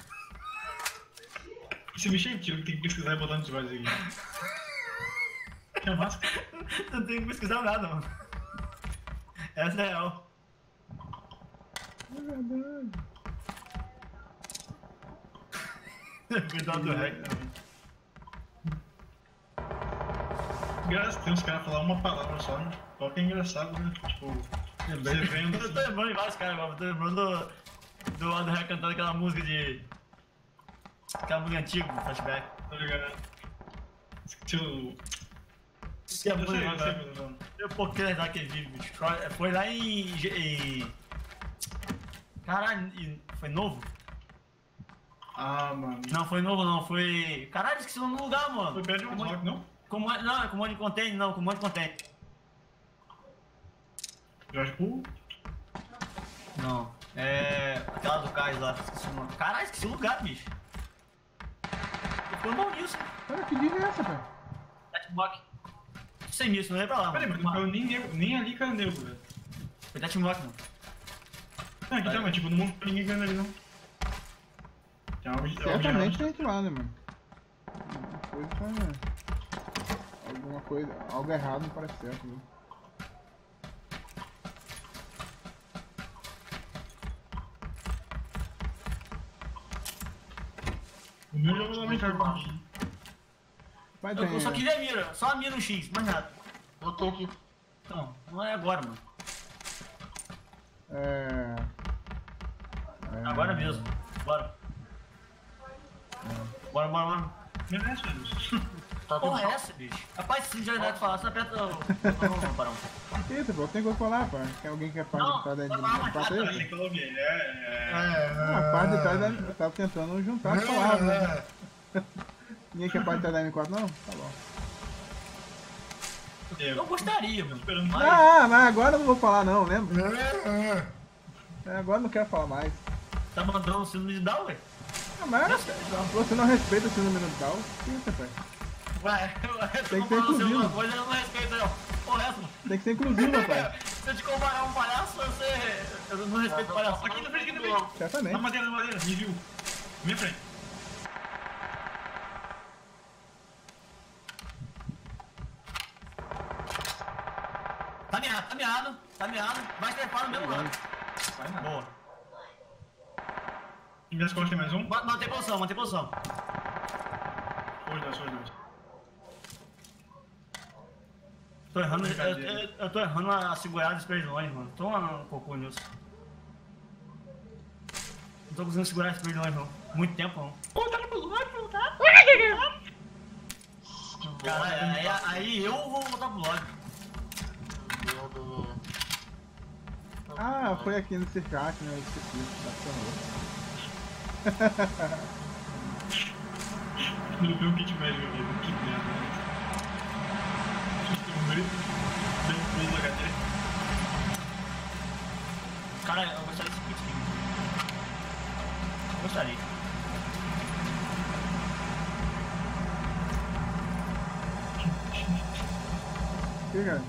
[SPEAKER 4] Esse bicho é antigo, tem que pesquisar e botar nos slides aqui. Que é máscara?
[SPEAKER 2] Não tem que pesquisar nada, mano. Essa é real.
[SPEAKER 1] É verdade.
[SPEAKER 2] Cuidado do hack também.
[SPEAKER 4] Graças, tem uns caras falar uma palavra só, né? Qual que é engraçado, né? Tipo, você vendo.
[SPEAKER 2] Eu tô lembrando de vários caras agora, eu tô lembrando do, do André cantando aquela música de. Aquela música antiga, do flashback.
[SPEAKER 4] Tá ligado? Seu.
[SPEAKER 2] Esqueci a
[SPEAKER 4] Eu sei,
[SPEAKER 2] música
[SPEAKER 4] eu sei,
[SPEAKER 2] agora.
[SPEAKER 4] eu sei.
[SPEAKER 2] Eu pouquinho lá aquele vídeo, bicho. Foi lá em. em... Caralho, e- foi novo?
[SPEAKER 4] Ah, mano.
[SPEAKER 2] Não, foi novo não, foi. Caralho, esqueci o nome do lugar, mano.
[SPEAKER 4] Foi perto de um
[SPEAKER 2] Comando-
[SPEAKER 4] rock, não?
[SPEAKER 2] Comando- Não, é comando de container, não, comando de container.
[SPEAKER 4] Jorge Pool?
[SPEAKER 2] Não. É. Aquela do Cais lá, esqueci o nome. Caralho, esqueci o lugar, bicho. Eu fui bom nisso.
[SPEAKER 1] Cara, que dica é essa, velho?
[SPEAKER 2] Tatmock. Sem isso, não é pra lá,
[SPEAKER 4] Peraí, mas não caiu nem, nego, nem ali caiu nego, velho.
[SPEAKER 2] Foi Tatmock, mano.
[SPEAKER 4] Não, aqui tá, mas tipo, não montou ninguém caindo ali, não. Tem algo de.
[SPEAKER 1] Certamente tem gente lá, né, mano? Alguma coisa tá... Alguma coisa... Algo errado não parece certo, né?
[SPEAKER 4] O meu jogo também caiu pra mim.
[SPEAKER 1] Mas
[SPEAKER 2] Eu,
[SPEAKER 1] tem...
[SPEAKER 2] eu só queria a mira, só a mira no X, mais nada.
[SPEAKER 3] Eu tenho que.
[SPEAKER 2] Então, não é agora, mano.
[SPEAKER 1] É... é...
[SPEAKER 2] Agora mesmo. Bora. Bora, bora, bora.
[SPEAKER 4] Merece, velho.
[SPEAKER 3] Tá
[SPEAKER 2] Porra, é
[SPEAKER 3] tudo
[SPEAKER 2] essa, bicho? Rapaz, se já vai falar, só aperta o. Não, não, parão.
[SPEAKER 1] Eita, pô, tem coisa pra falar, pá. Tem alguém que quer parte
[SPEAKER 2] Não,
[SPEAKER 1] de trás da
[SPEAKER 2] vai falar mais
[SPEAKER 1] parte
[SPEAKER 2] rápido,
[SPEAKER 1] aí?
[SPEAKER 4] Tem que ouvir, é. é.
[SPEAKER 1] Ah, a parte de trás da... Eu tava tentando juntar as palavras, né? Ninguém quer parte de trás da M quatro, não? Tá bom.
[SPEAKER 2] Eu
[SPEAKER 4] Eu.
[SPEAKER 2] gostaria, mano.
[SPEAKER 4] Esperando.
[SPEAKER 2] Mas-
[SPEAKER 1] Ah, mas agora eu não vou falar não, lembra? É, agora eu não quero falar mais.
[SPEAKER 2] Tá mandando o síndrome de Down, ué?
[SPEAKER 1] Ah, mas você não respeita o seu número de tal. Isso, pai.
[SPEAKER 2] Ué,
[SPEAKER 1] Tem que ser
[SPEAKER 2] você
[SPEAKER 1] inclusivo.
[SPEAKER 2] uma coisa, eu não respeito, não. Porra, essa, mano.
[SPEAKER 1] Tem que ser inclusivo, pai.
[SPEAKER 2] Se eu te comparar um palhaço, você. Eu não respeito o palhaço.
[SPEAKER 4] Aqui na frente, aqui na frente. Na
[SPEAKER 1] Certamente.
[SPEAKER 4] madeira, na madeira, me viu. Minha frente.
[SPEAKER 2] Tá miado, tá miado, tá miado. Vai trepar no mesmo lado.
[SPEAKER 4] Vai nada.
[SPEAKER 2] Boa.
[SPEAKER 4] Em minhas costas tem mais um.
[SPEAKER 2] Ma- Mantém posição, mantém posição.
[SPEAKER 4] Foi dois, foi dois.
[SPEAKER 2] Tô errando, eu,
[SPEAKER 4] Brincadeira.
[SPEAKER 2] eu, eu tô errando a segurada dos perdões, mano. Tô um cocô nisso. Não tô conseguindo segurar esses perdões, não. Muito tempo, não. Caralho, aí, aí eu vou voltar pro log.
[SPEAKER 3] merda, velho.
[SPEAKER 1] Ah, foi aqui no Circac, né? Eu esqueci. Tá
[SPEAKER 4] Não viu o kit médico aqui, que merda. Um grito. Bem full H D.
[SPEAKER 2] Caralho, eu gostaria desse kit aqui. Eu gostaria.
[SPEAKER 1] Que, cara?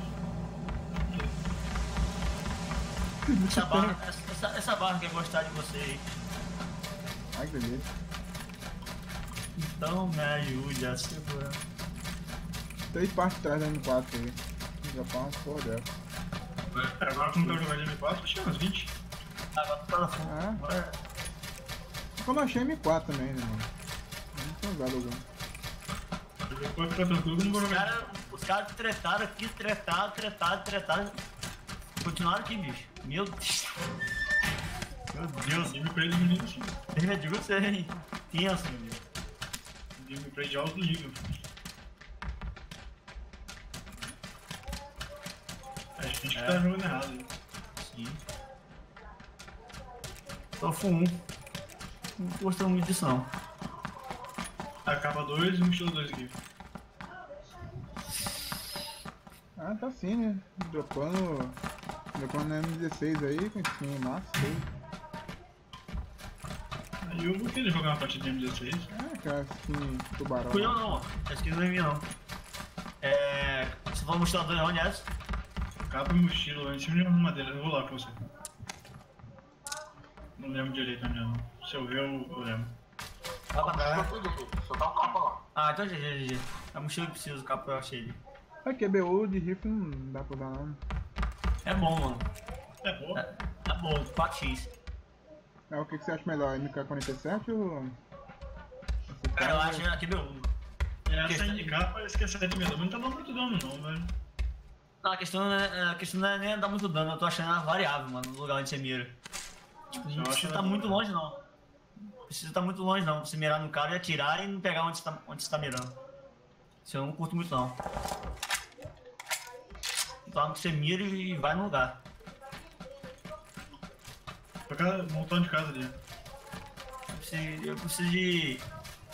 [SPEAKER 2] Essa barra, essa, essa barra quer gostar de você aí.
[SPEAKER 1] Ai, que delícia.
[SPEAKER 2] Então me ajude a segurar.
[SPEAKER 1] Três partes de trás da M quatro aí. Já pá umas porra dessa.
[SPEAKER 4] Agora tu não tá jogando M quatro, achei umas vinte.
[SPEAKER 2] Agora tu tá na fundo.
[SPEAKER 1] Ah, é. Eu não achei M quatro também, né, mano? Não tinha usado algum.
[SPEAKER 4] Pode ficar tranquilo que eu não vou
[SPEAKER 2] Os
[SPEAKER 4] jogar.
[SPEAKER 2] caras os cara tretaram aqui, tretaram, tretaram, tretaram. Continuaram aqui, bicho. Meu Deus. Meu Deus.
[SPEAKER 4] Gameplay do menino assim.
[SPEAKER 2] Eu digo você, hein? Tenso, meu Deus.
[SPEAKER 4] Gameplay de alto nível. Acho que a gente
[SPEAKER 2] É.
[SPEAKER 4] tá jogando errado aí.
[SPEAKER 2] Sim. Tô full um. Não tô gostando muito disso, não.
[SPEAKER 4] Acaba dois e um estilo dois aqui.
[SPEAKER 1] Ah, tá sim, né? Dropando. Dropando na M dezesseis aí, com skin massa. Tudo.
[SPEAKER 4] Aí eu vou querer jogar uma partida de M dezesseis.
[SPEAKER 1] Ah, aquela skin tubarão.
[SPEAKER 2] Fui eu não, ó. Acho que não é minha, não. É. Você falou mostrador onde é essa?
[SPEAKER 4] Capa e mochila lá em cima de uma madeira. Eu vou lá com você. Não lembro direito onde é não. Se eu ver, eu, eu lembro.
[SPEAKER 2] Ah,
[SPEAKER 3] Só cuida, filho. Só tá o capa lá.
[SPEAKER 2] Ah, Ah, então G G, G G. A mochila que precisa, o capô eu achei ali.
[SPEAKER 1] É Q B U de rifle não dá pra usar não.
[SPEAKER 2] É bom, mano.
[SPEAKER 4] É boa.
[SPEAKER 2] É, é bom, quatro x.
[SPEAKER 1] É, o que, que você acha melhor, M K quarenta e sete ou... esse
[SPEAKER 2] Cara, eu
[SPEAKER 1] cara?
[SPEAKER 2] acho que B U.
[SPEAKER 4] É, essa
[SPEAKER 2] Questão-
[SPEAKER 4] N K parece que é sete mesmo, mas não tá dando muito dano não, velho.
[SPEAKER 2] Não, a questão, não é, a questão não é nem dar muito dano, eu tô achando ela variável, mano, no lugar onde você mira. Tipo,
[SPEAKER 4] Eu
[SPEAKER 2] não
[SPEAKER 4] acho
[SPEAKER 2] precisa
[SPEAKER 4] ela
[SPEAKER 2] estar muito
[SPEAKER 4] variável.
[SPEAKER 2] longe, não. Não precisa estar muito longe, não. Pra você mirar no cara e atirar e não pegar onde você tá, onde você tá mirando. Isso eu não curto muito, não. Então você mira e vai no lugar.
[SPEAKER 4] Pra cada montão de casa ali.
[SPEAKER 2] Eu preciso, eu preciso de...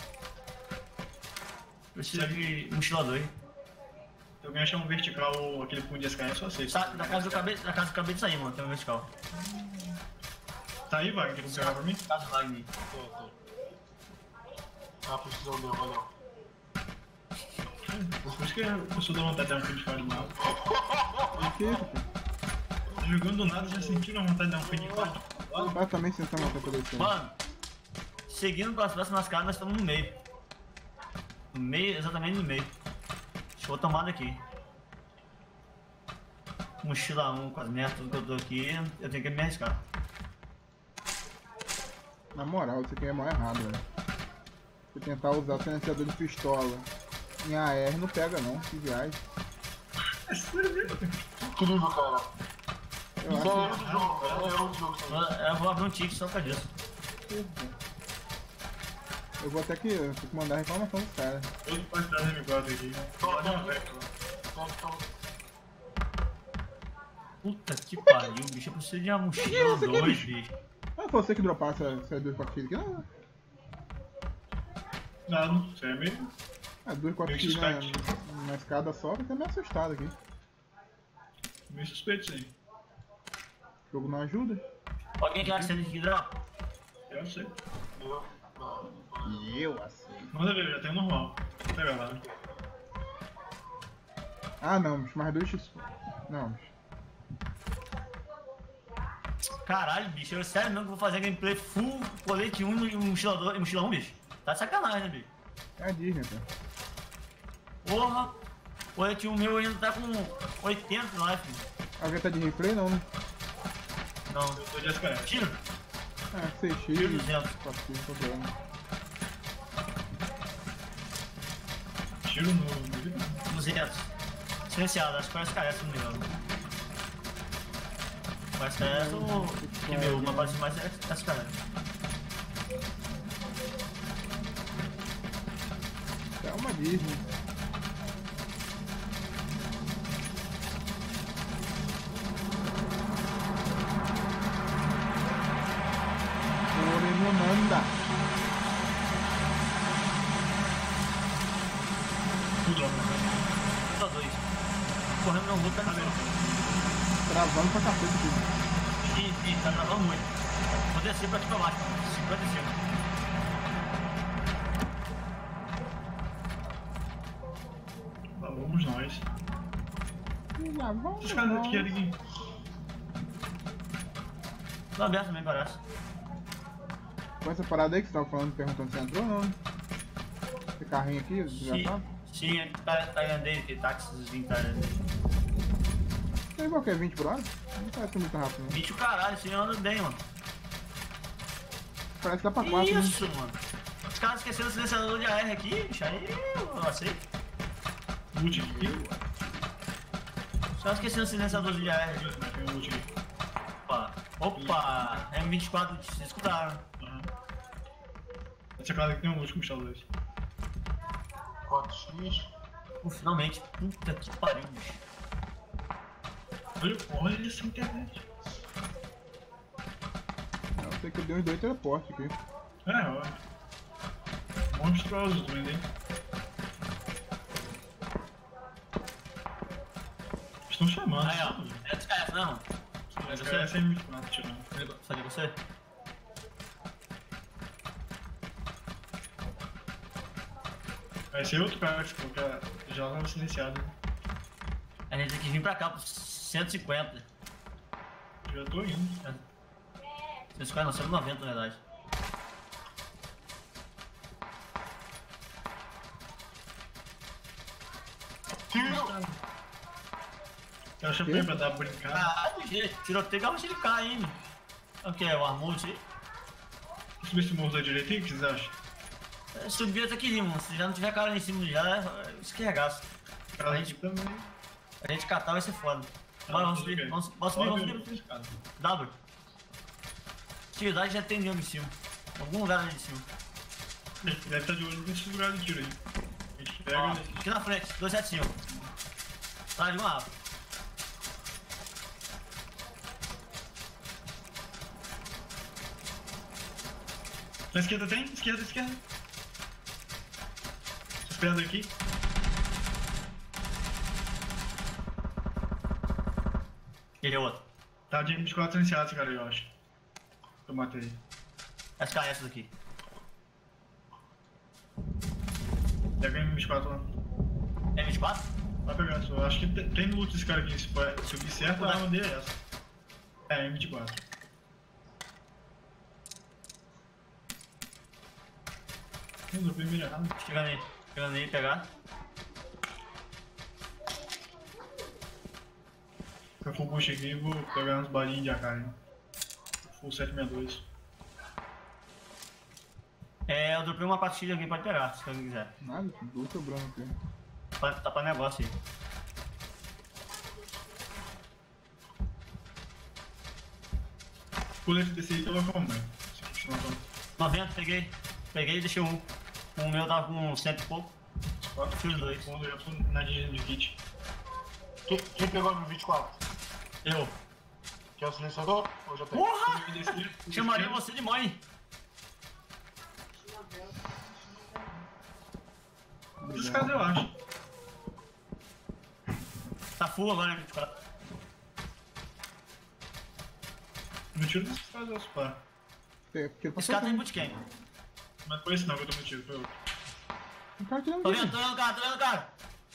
[SPEAKER 2] Eu preciso de mochilador.
[SPEAKER 4] Se alguém achar um vertical ou aquele punho de S K S, só aceita.
[SPEAKER 2] Sa- Da casa do cabelo, da casa do cabelo de sair, mano, tem um vertical.
[SPEAKER 4] Tá aí, Wagner, tem como pegar pra mim?
[SPEAKER 2] Casa do Wagner.
[SPEAKER 3] Tem, tem. Ah, precisão meu, valeu.
[SPEAKER 4] Por isso que eu sou da vontade de dar um free fire do nada.
[SPEAKER 1] O que, pô?
[SPEAKER 4] Tá jogando do nada, já sentiram a vontade de dar um free fire?
[SPEAKER 1] Eu também sentando uma coisa desse.
[SPEAKER 2] Mano, seguindo pelas próximas casas, nós estamos no meio. No meio, exatamente no meio. Deixa eu tomar daqui. Mochila um com as merdas, tudo que eu tô aqui, eu tenho que me arriscar.
[SPEAKER 1] Na moral, isso aqui é mó errado, velho. Você tentar usar silenciador de pistola em A R não pega não, que viagem.
[SPEAKER 4] É sério mesmo?
[SPEAKER 3] Incrível, cara.
[SPEAKER 1] Eu
[SPEAKER 3] Isso é
[SPEAKER 1] acho
[SPEAKER 3] erro de jogo, velho. É erro de jogo isso
[SPEAKER 2] Eu,
[SPEAKER 3] aí.
[SPEAKER 2] eu vou abrir um tique só por causa disso.
[SPEAKER 1] que... Eu vou até que, eu tenho que mandar reclamação dos caras.
[SPEAKER 4] Outro pode dar M quatro aqui. Olha uma veca lá.
[SPEAKER 3] Então, então,
[SPEAKER 2] Puta que pariu, bicho, eu preciso de uma mochila dois, bicho.
[SPEAKER 1] Ah, foi você que dropasse essas duas partidas aqui, não?
[SPEAKER 4] Nada, isso aí é meio.
[SPEAKER 1] Ah, duas partidas na, na escada só, eu fiquei meio assustado aqui.
[SPEAKER 4] meio suspeito isso aí.
[SPEAKER 1] O jogo não ajuda.
[SPEAKER 2] Alguém quer acender de drop?
[SPEAKER 4] Eu sei.
[SPEAKER 3] eu. Não,
[SPEAKER 1] E eu assim.
[SPEAKER 4] Manda ver, já tem o normal. Vou pegar lá. Né?
[SPEAKER 1] Ah não, bicho, mais dois X. Não, bicho.
[SPEAKER 2] Caralho, bicho, eu sério mesmo que vou fazer gameplay full colete um e mochilador e mochila um, bicho. Tá de sacanagem, né, bicho?
[SPEAKER 1] É a Disney, cara.
[SPEAKER 2] Porra! O colete um meu ainda tá com oitenta life, mano.
[SPEAKER 1] Alguém tá de replay não, né?
[SPEAKER 2] Não.
[SPEAKER 4] Eu tô de S K S.
[SPEAKER 2] Tiro!
[SPEAKER 1] Ah, seis X.
[SPEAKER 2] Tiro duzentos.
[SPEAKER 1] Partido, tô problema.
[SPEAKER 4] Tiro no. no vidro.
[SPEAKER 2] duzentos. Silenciado, acho que parece K S, se não me engano. Parece K S ou que meu, mas parece mais S K S.
[SPEAKER 1] É uma Disney. Manda.
[SPEAKER 4] Tudo lá.
[SPEAKER 2] Só dois. Correndo não vou tá vendo.
[SPEAKER 1] Travando pra cacete aqui.
[SPEAKER 2] Sim, sim, tá travando muito. Vou descer pra aqui pra baixo, cinquenta e cinco.
[SPEAKER 4] Lá vamos nós.
[SPEAKER 1] Já vamos.
[SPEAKER 4] Os caras aqui ali.
[SPEAKER 2] Tá aberto também, parece.
[SPEAKER 1] Com essa parada aí que você tava falando, perguntando se entrou ou não, né? Esse carrinho aqui, já
[SPEAKER 2] Sim,
[SPEAKER 1] tá?
[SPEAKER 2] sim, tá, tá andando, que táxizinho tá
[SPEAKER 1] Tem qual que é vinte por hora? Não parece muito rápido, não.
[SPEAKER 2] bicho caralho, você anda bem, mano.
[SPEAKER 1] Parece que dá pra quatro, né?
[SPEAKER 2] Isso, mano. Os caras esqueceram o silenciador de A R aqui, bicho, aí eu aceito.
[SPEAKER 4] Multi aqui.
[SPEAKER 2] Os caras esqueceram o silenciador de A R.
[SPEAKER 4] Tem um multi aqui.
[SPEAKER 2] Opa, opa, M vinte e quatro, vocês escutaram.
[SPEAKER 4] Aham. Essa cara aqui tem um multi com pistola dois.
[SPEAKER 3] quatro X.
[SPEAKER 2] Pô, finalmente, puta que pariu, bicho.
[SPEAKER 4] Olha, olha essa internet.
[SPEAKER 1] Eu sei que eu dei uns dois teleportes aqui.
[SPEAKER 4] É, olha. Monstruosos também, hein? Estão chamando.
[SPEAKER 2] Aí, ó, é S K S, não?
[SPEAKER 4] Essa cara é M vinte e quatro tirando.
[SPEAKER 2] Falei com você?
[SPEAKER 4] Vai ser outro cara que ficou, que já tava silenciado.
[SPEAKER 2] A gente tem que vir pra cá, pro cento e cinquenta.
[SPEAKER 4] Já tô indo.
[SPEAKER 2] cento e cinquenta não, cento e noventa na verdade.
[SPEAKER 3] Tiro!
[SPEAKER 4] Eu chamei pra dar brincar.
[SPEAKER 2] Caralho, gente, tiroteio é um tiro de cá, hein? O que é? O armute aí?
[SPEAKER 4] Subir esse morro da direita aí, o que vocês acham?
[SPEAKER 2] É, subir até aqui, mano. Se já não tiver cara lá em cima já, isso que regaço.
[SPEAKER 4] Pra gente também.
[SPEAKER 2] A gente catar vai ser foda.
[SPEAKER 4] Ah,
[SPEAKER 2] Bora, vamos
[SPEAKER 4] tudo
[SPEAKER 2] subir,
[SPEAKER 4] bem.
[SPEAKER 2] vamos, vamos subir, vamos
[SPEAKER 4] Sobe,
[SPEAKER 2] subir.
[SPEAKER 4] cara.
[SPEAKER 2] W. Atividade já tem nenhum em cima. Algum lugar ali em cima.
[SPEAKER 4] Deve estar de olho nesse lugar de tiro aí. A gente pega
[SPEAKER 2] Ó,
[SPEAKER 4] ele.
[SPEAKER 2] aqui na frente, dois sete cinco. Atrás de uma árvore.
[SPEAKER 4] Na esquerda tem? Esquerda, esquerda. Esquerda aqui.
[SPEAKER 2] Ele é outro.
[SPEAKER 4] Tá de M vinte e quatro silenciado esse cara aí, eu acho. Eu matei.
[SPEAKER 2] S K S daqui.
[SPEAKER 4] Pega M vinte e quatro lá.
[SPEAKER 2] É vinte e quatro?
[SPEAKER 4] Vai pegar, só. Acho que tem, tem no loot esse cara aqui. Se for- se eu vi certo, a arma dele é essa. É, M vinte e quatro. Eu dropei meio errado.
[SPEAKER 2] Chegando aí. Chegando aí, pegar.
[SPEAKER 4] Fica full push aqui e vou pegar umas balinhas de A K, hein. Full sete sessenta e dois.
[SPEAKER 2] É, eu dropei uma pastilha aqui, pode pegar, se alguém quiser.
[SPEAKER 1] Nada, duas sobrando aqui.
[SPEAKER 2] Tá, tá pra negócio aí.
[SPEAKER 4] Colete desse aí tava como, velho? Esse aqui que você matou.
[SPEAKER 2] noventa, peguei. Peguei e deixei um. O meu tava com cento e pouco.
[SPEAKER 4] Quatro
[SPEAKER 2] Tiro dois.
[SPEAKER 4] fundo, eu já tô na de de kit.
[SPEAKER 3] Quem, quem pegou o M vinte e quatro?
[SPEAKER 2] Eu.
[SPEAKER 3] Que é o silenciador? Ou já tem?
[SPEAKER 2] Porra!
[SPEAKER 4] Desci,
[SPEAKER 2] Chamaria
[SPEAKER 4] desci.
[SPEAKER 2] você de mãe.
[SPEAKER 4] Esses caras eu acho.
[SPEAKER 2] Tá full agora, né, vinte e quatro.
[SPEAKER 4] No tiro desses caras eu pá.
[SPEAKER 1] Tem, porque
[SPEAKER 2] Esse cara tá em bootcamp.
[SPEAKER 4] Mas foi esse não que eu tô no tiro, foi outro.
[SPEAKER 1] Um cara tirando
[SPEAKER 2] Tô
[SPEAKER 1] dele.
[SPEAKER 2] vendo, tô vendo o cara, tô vendo o cara.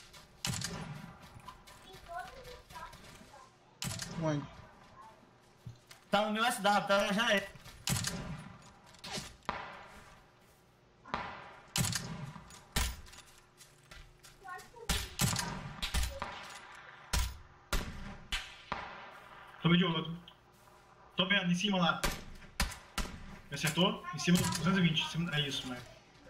[SPEAKER 1] Onde?
[SPEAKER 2] Tá no meu S W, tá na janela.
[SPEAKER 4] Tomei de outro. Tô vendo, em cima lá. Me acertou? Em cima do duzentos e vinte. Em cima... É isso, mano.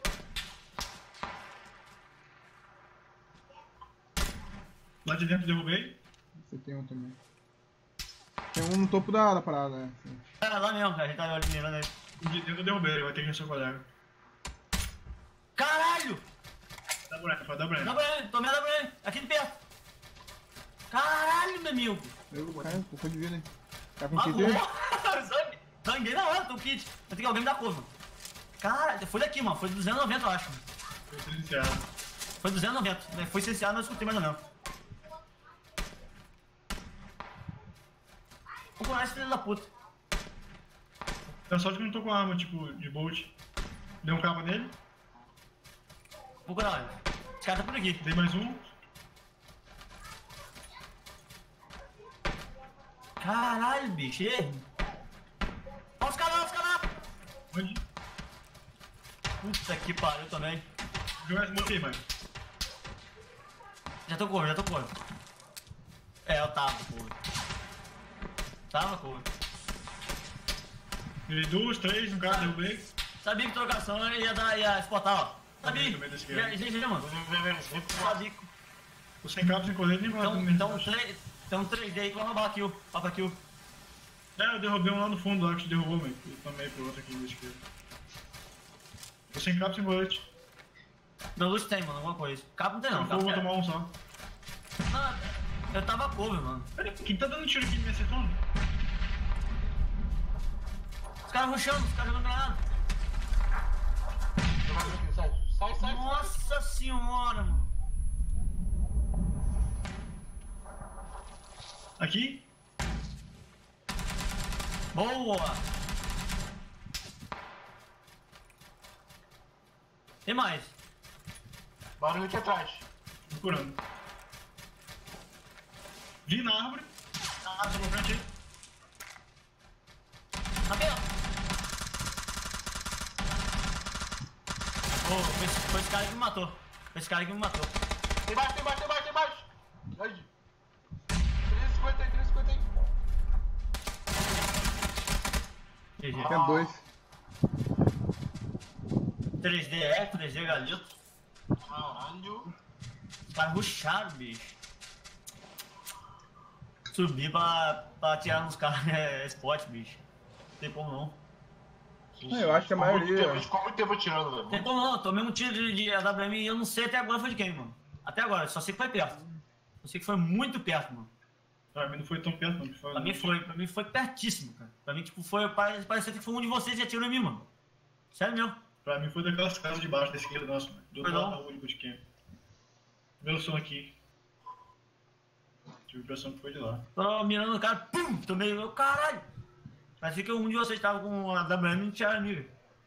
[SPEAKER 4] Lá de dentro derrubei.
[SPEAKER 1] Você tem um também. Tem um no topo da, da parada, né? Sim.
[SPEAKER 2] É, lá mesmo, cara, a gente tá olhando mirando aí.
[SPEAKER 4] De dentro eu derrubei, ele vai ter que ir seu colega.
[SPEAKER 2] Caralho!
[SPEAKER 4] Dá branco, pode dar branco.
[SPEAKER 2] Dá pra ele, tomei a pra ele, aqui de perto. Caralho, meu amigo.
[SPEAKER 1] Eu, cara, um pouco de vida, hein? Tá com
[SPEAKER 2] Maluco!
[SPEAKER 1] kit aí?
[SPEAKER 2] Sangue! Sanguei na hora, tô kit. Eu tenho que alguém me dar cover. Caralho, foi daqui, mano. Foi duzentos e noventa, eu acho.
[SPEAKER 4] Foi silenciado.
[SPEAKER 2] Foi duzentos e noventa. Foi silenciado, mas eu escutei mais ou menos. Vou curar esse filho da puta.
[SPEAKER 4] É sorte que eu não tô com arma, tipo, de bolt. Dei um cabo nele,
[SPEAKER 2] Vou curar, olha. Esse cara tá por aqui.
[SPEAKER 4] dei mais um.
[SPEAKER 2] Caralho, bicho. E? Olha os caras lá, os caras lá.
[SPEAKER 4] Onde?
[SPEAKER 2] Puta que pariu também.
[SPEAKER 4] Jogar esse motor aí, mano.
[SPEAKER 2] Já tô com, já tô com. É, eu tava com. Tava com.
[SPEAKER 4] Dei duas, três, um cara, derrubei.
[SPEAKER 2] Sabia que trocação ia dar, ia exportar, ó. Sabia.
[SPEAKER 4] Também da esquerda.
[SPEAKER 2] Já, já, já, mano. Sabia.
[SPEAKER 4] Tô sem cabo, sem colete, nem vai
[SPEAKER 2] Então, então, três, então três D aí que vai roubar a kill. Papa kill.
[SPEAKER 4] É, eu derrubei um lá no fundo lá que te derrubou, mano. Eu também pro outro aqui da esquerda. Tô sem cabo, sem colete.
[SPEAKER 2] Meu loot tem, mano, alguma coisa. Cabo não tem
[SPEAKER 4] Se
[SPEAKER 2] não.
[SPEAKER 4] eu for, eu vou tomar um só.
[SPEAKER 2] Não, eu tava cover, mano.
[SPEAKER 4] Pera aí, quem tá dando tiro aqui me acertando?
[SPEAKER 2] Os caras rushando, os caras jogando granada.
[SPEAKER 3] Sai, sai, sai.
[SPEAKER 2] Nossa senhora, mano.
[SPEAKER 4] Aqui?
[SPEAKER 2] Boa! Tem mais.
[SPEAKER 3] Barulho aqui atrás.
[SPEAKER 4] Procurando. Vi na árvore. Na árvore pra frente aí.
[SPEAKER 2] Aqui, ó. Oh, foi, esse- foi esse cara que me matou. Foi esse cara que me matou.
[SPEAKER 3] Tem mais, tem mais, tem mais, tem mais! Aí. trezentos e cinquenta aí, trezentos e cinquenta aí.
[SPEAKER 2] G G.
[SPEAKER 1] Tem dois.
[SPEAKER 2] três D é, três D Galito.
[SPEAKER 3] Caralho.
[SPEAKER 2] Os caras ruxaram, bicho. Subir pra, pra atirar nos caras é spot, bicho. Não tem como não.
[SPEAKER 1] Eu acho que a
[SPEAKER 3] Ficou muito
[SPEAKER 1] maioria-
[SPEAKER 3] tempo- Ficou muito tempo atirando, velho.
[SPEAKER 2] Não tem como não, eu tomei um tiro de, de A W M e eu não sei até agora foi de quem, mano. Até agora, só sei que foi perto. Eu sei que foi muito perto, mano.
[SPEAKER 4] Pra mim não foi tão perto, não. Foi
[SPEAKER 2] Pra mim foi, pra mim foi pertíssimo, cara. Pra mim, tipo, foi, pare- parecia que foi um de vocês e atirou em mim, mano. Sério mesmo.
[SPEAKER 4] Pra mim foi daquelas casas de baixo da esquerda, nossa, mano. Do
[SPEAKER 2] Foi
[SPEAKER 4] outro
[SPEAKER 2] não?
[SPEAKER 4] lado da rua de Bootcamp. Meu som aqui. Tive a impressão que foi de lá.
[SPEAKER 2] Tô mirando o cara, pum! Tomei, eu, caralho! Parecia que um de vocês tava com a W M e não tinha amigo.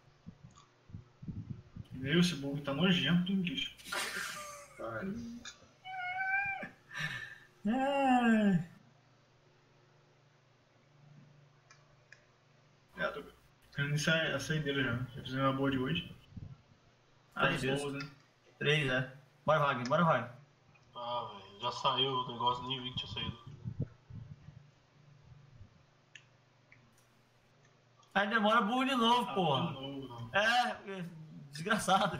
[SPEAKER 4] Meu, esse bug tá nojento, bicho.
[SPEAKER 2] É.
[SPEAKER 4] É, tô querendo iniciar a saideira já. Já fiz uma boa de hoje.
[SPEAKER 2] Ai,
[SPEAKER 4] As
[SPEAKER 2] Deus.
[SPEAKER 4] boas, né?
[SPEAKER 2] Três, é. Bora, Wagner, bora, Wagner.
[SPEAKER 3] Ah, velho. Já saiu o negócio, nem vi que tinha saído.
[SPEAKER 2] Aí demora burro de novo,
[SPEAKER 4] Ah,
[SPEAKER 2] porra.
[SPEAKER 4] de novo, não.
[SPEAKER 2] É, é, desgraçado.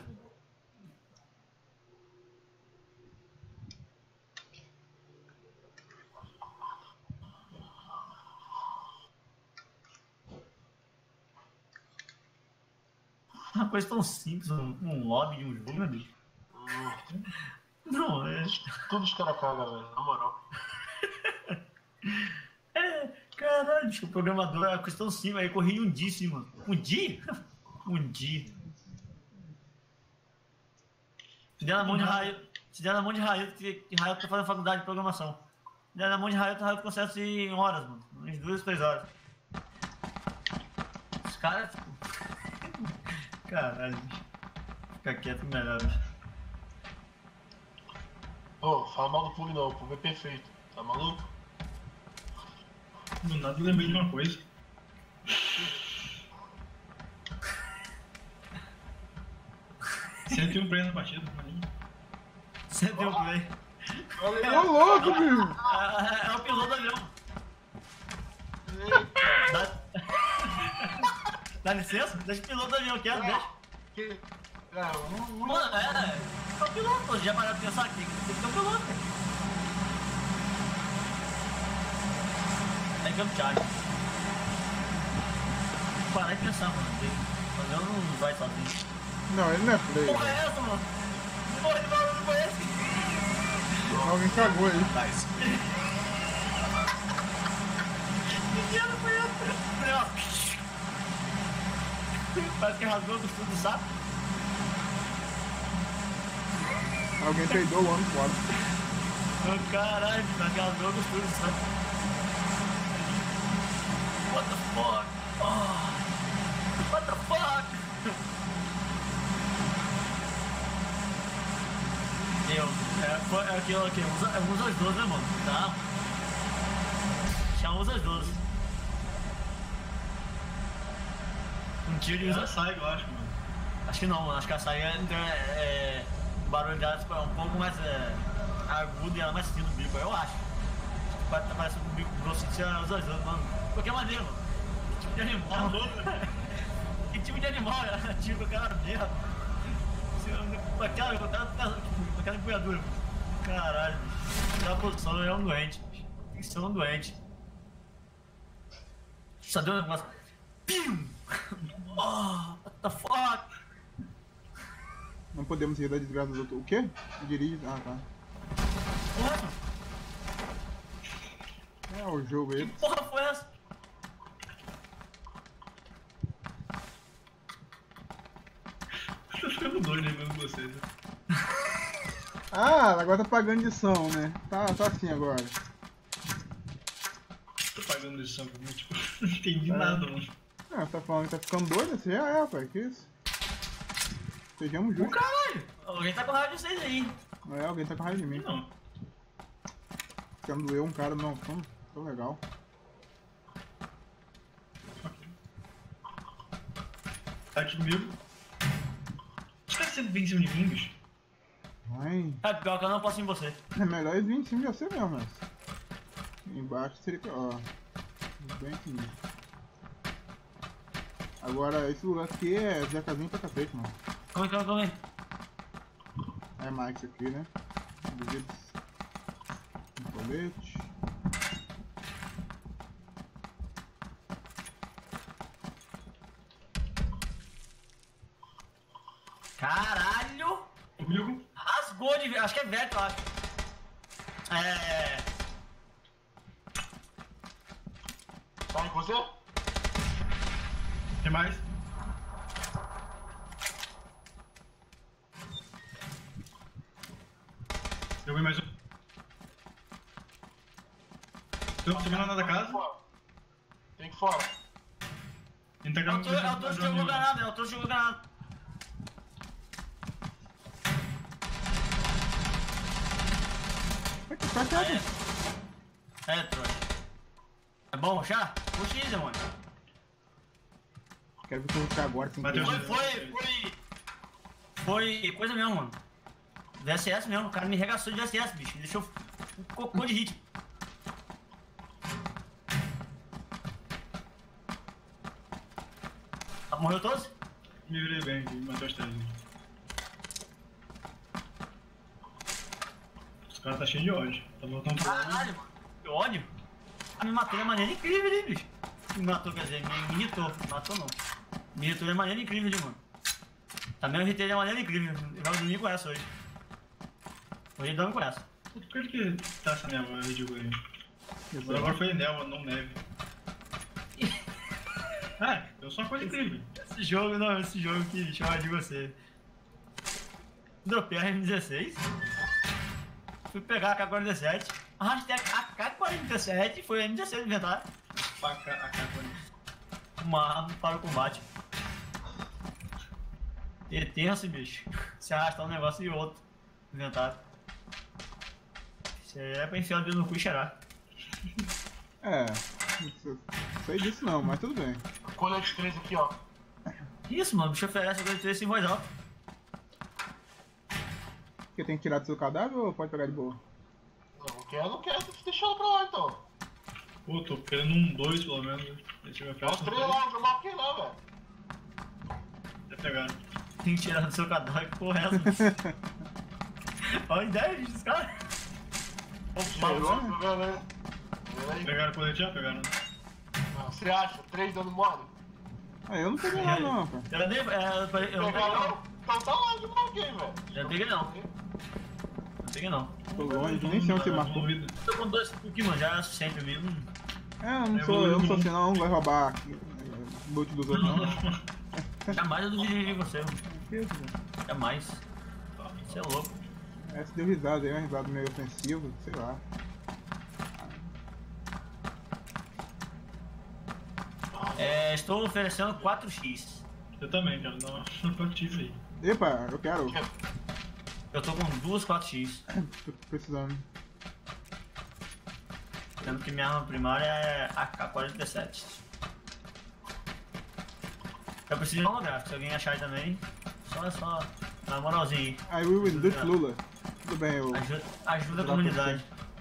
[SPEAKER 2] Uma coisa tão simples, um, um lobby de um jogo, né, bicho?
[SPEAKER 3] Hum,
[SPEAKER 2] Não, é.
[SPEAKER 3] tudo os caras cagam, velho. Na moral.
[SPEAKER 2] É, caralho, bicho, o programador é uma coisa tão simples, aí corri um dia, sim, mano. Um dia? Um dia. Se der na mão de Raio, se der na mão de Raio, que Raio tá fazendo faculdade de programação. Se der na mão de Raio, Raio consegue em horas, mano. Em duas, três horas. Os caras, tipo... Caralho, bicho. Fica quieto melhor, bicho.
[SPEAKER 3] Ô, fala mal do Pug não, o Pug é perfeito. Tá maluco?
[SPEAKER 4] Do nada eu lembrei de uma coisa. cento e um play na partida, pra mim.
[SPEAKER 2] Você deu play.
[SPEAKER 1] Ô, louco, bicho!
[SPEAKER 2] É, é o piloto do avião. Dá... Dá licença? Deixa o piloto do avião quieto, deixa.
[SPEAKER 3] Que... É, um... um-
[SPEAKER 2] Mano, é, é o piloto, pô. Já pararam de pensar aqui? Tem que ter um piloto, cara. Tem que ter um charge. Parar de pensar, mano. O avião não vai sozinho.
[SPEAKER 1] Não, ele não é play.
[SPEAKER 2] Porra é essa, mano? Porra de barulho foi esse?
[SPEAKER 1] Alguém cagou aí.
[SPEAKER 2] Que merda foi essa? Parece que rasgou o costura do sapo.
[SPEAKER 1] Alguém peidou o ano fora.
[SPEAKER 2] Oh, caralho, parece que rasgou o costura do sapo. What the fuck? Oh. What the fuck? Eu, é, foi, é aquilo aqui, usa, é, usa as duas, né, mano? Tá? Chama usa as duas. Um tiro e
[SPEAKER 4] Ela
[SPEAKER 2] usa.
[SPEAKER 4] sai, eu acho, mano.
[SPEAKER 2] Acho que não, mano. Acho que a saia é, é, o barulho dela tipo, é um pouco mais é, agudo e ela mais fino no bico, eu acho. Parece, parece um bico grosso e usa as duas, mano. Qualquer maneira, mano. Que tipo de animal? Que tipo de animal é? Tiro com aquela merda. Com aquela, com aquela, com aquela empunhadura. Caralho, bicho. Aquela posição é um doente, bicho. Tem que ser um doente. Só deu um negócio. Pium! Oh, what the fuck?
[SPEAKER 1] Não podemos rir da desgraça dos outros. O quê? Dirige. Ah, tá.
[SPEAKER 2] Porra,
[SPEAKER 1] É o jogo aí.
[SPEAKER 2] que porra foi essa?
[SPEAKER 4] Tô ficando doido aí mesmo com vocês. Né?
[SPEAKER 1] Ah, agora tá pagando de som, né? Tá, tá assim agora.
[SPEAKER 4] Tô pagando lição comigo, tipo, não entendi
[SPEAKER 1] É.
[SPEAKER 4] nada, mano.
[SPEAKER 1] Ah, tá falando que tá ficando doido? Assim já é, pai. Que isso? Sejamos
[SPEAKER 2] O
[SPEAKER 1] justos.
[SPEAKER 2] caralho! Alguém tá com raiva de vocês aí.
[SPEAKER 1] Não é, alguém tá com raiva de mim.
[SPEAKER 4] Não.
[SPEAKER 1] Ficando eu um cara, não, tão, tão legal.
[SPEAKER 4] Tá aqui comigo. Os caras sempre vêm em cima de mim, bicho.
[SPEAKER 1] Ai,
[SPEAKER 2] É pior que eu não posso ir em você.
[SPEAKER 1] é melhor ir vir em cima de você mesmo, mas... Embaixo seria... Ó, bem aqui. Agora, esse lugar aqui é jacazinho pra cacete, mano.
[SPEAKER 2] Como é que eu comi?
[SPEAKER 1] É Max aqui, né? Indivíduos. Um colete.
[SPEAKER 2] Caralho!
[SPEAKER 4] Comigo?
[SPEAKER 2] Rasgou de... Acho que é Veto, eu acho. É...
[SPEAKER 3] Tá aí com você?
[SPEAKER 4] Tem mais? Eu vi mais um. Tô subindo lá da casa.
[SPEAKER 3] Tem que fora.
[SPEAKER 4] Ele tá
[SPEAKER 2] É o
[SPEAKER 4] gravando.
[SPEAKER 2] Torso é o Torso que jogou granada, é o Torso que jogou granada.
[SPEAKER 1] É que tá quieto.
[SPEAKER 2] É, trouxa. É bom já? Puxa aí, demônio.
[SPEAKER 1] Quero ver como ficar agora sem
[SPEAKER 4] Bateu.
[SPEAKER 1] querer.
[SPEAKER 2] Foi, foi, foi... Foi coisa mesmo, mano. V S S mesmo, o cara me regaçou de V S S, bicho. Me deixou um cocô de hit. Ah, morreu todos?
[SPEAKER 4] Me virei bem aqui, matou os três. Os caras tá cheio de ódio. Tá voltando pro ódio.
[SPEAKER 2] Caralho, mano. Que ódio. Ah, me matou de maneira incrível, hein, bicho. Me matou, quer dizer, me, me irritou. Me matou não. Me irritou de maneira incrível, hein, mano. Também eu irritei de maneira incrível. Eu vou dormir com essa hoje. Hoje dorme com essa.
[SPEAKER 4] Por que que tá essa névoa, eu digo aí? Agora foi névoa, não neve. Ah, eu sou uma coisa incrível.
[SPEAKER 2] Esse jogo, não, esse jogo que chama de você. Dropei a M dezesseis. Fui pegar a K quarenta e sete. Arrastei a K quarenta e sete. Foi a M dezesseis do inventário.
[SPEAKER 4] Faca, a capa.
[SPEAKER 2] Uma arma para o combate. E tenso, bicho. Se arrastar um negócio e outro. Inventário. Isso aí é pra enfiar o dedo no cu e cheirar.
[SPEAKER 1] É, não sei disso não, mas tudo bem.
[SPEAKER 3] Colete três aqui, ó.
[SPEAKER 2] Isso, mano. O bicho oferece agora três em voz alta.
[SPEAKER 1] Porque tem que tirar do seu cadáver ou pode pegar de boa?
[SPEAKER 3] Não, não quero, não quero. Deixa ela pra lá, então.
[SPEAKER 4] Pô, tô querendo um dois pelo menos. Deixa eu ver
[SPEAKER 3] É os três lá, eu marquei lá, velho.
[SPEAKER 4] Já pegaram.
[SPEAKER 2] Tem que tirar do seu cadáver. Que porra é essa? Olha a ideia, bicho, dos caras.
[SPEAKER 3] Cheirou, tá vendo, né? Vê aí.
[SPEAKER 4] Pegaram o colete já? Pegaram.
[SPEAKER 3] Ah, você acha? Três dando mole?
[SPEAKER 1] Ah, eu não peguei lá não, cara.
[SPEAKER 2] Eu nem. É, eu, eu não peguei não.
[SPEAKER 3] Pegaram? Então tá lá, eu marquei, velho.
[SPEAKER 2] Eu não peguei não. Não peguei não.
[SPEAKER 1] Tô longe, nem sei onde você marcou.
[SPEAKER 2] Tô com dois Pokémon já, é suficiente pra mim. Hum.
[SPEAKER 1] É, eu não sou, eu não sou assim não, não vai roubar o loot dos outros não.
[SPEAKER 2] Jamais eu duvidei de você, mano.
[SPEAKER 1] Que isso, velho?
[SPEAKER 2] Jamais. Você é louco.
[SPEAKER 1] Essa deu risada aí, uma risada meio ofensiva, sei lá.
[SPEAKER 2] É, estou oferecendo quatro x.
[SPEAKER 4] Eu também, quero dar uma partida aí.
[SPEAKER 1] Epa, eu quero.
[SPEAKER 2] Eu tô com duas quatro x.
[SPEAKER 1] Tô precisando.
[SPEAKER 2] Sendo que minha arma primária é a K quarenta e sete. Eu preciso de holográfico, se alguém achar aí também. Só, só, na moralzinha aí.
[SPEAKER 1] I will with Dutch Lula. Tudo bem, eu...
[SPEAKER 2] Ajuda, ajuda a
[SPEAKER 1] Dá
[SPEAKER 2] comunidade.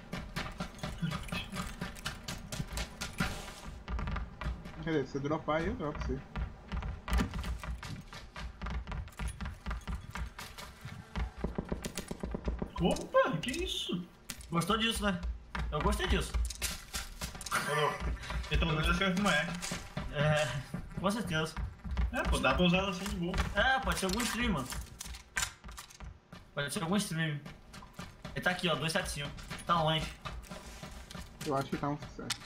[SPEAKER 1] Quer dizer, se você dropar aí, eu dropo você.
[SPEAKER 4] Opa, que isso?
[SPEAKER 2] Gostou disso, né? Eu gostei disso.
[SPEAKER 4] Então não é certo, não é.
[SPEAKER 2] É, com certeza.
[SPEAKER 4] É, pô, dá pra usar ela assim de boa.
[SPEAKER 2] É, pode ser algum stream, mano. Pode ser algum stream. Ele tá aqui, ó, duzentos e setenta e cinco. Tá longe.
[SPEAKER 1] Eu acho que tá um sucesso.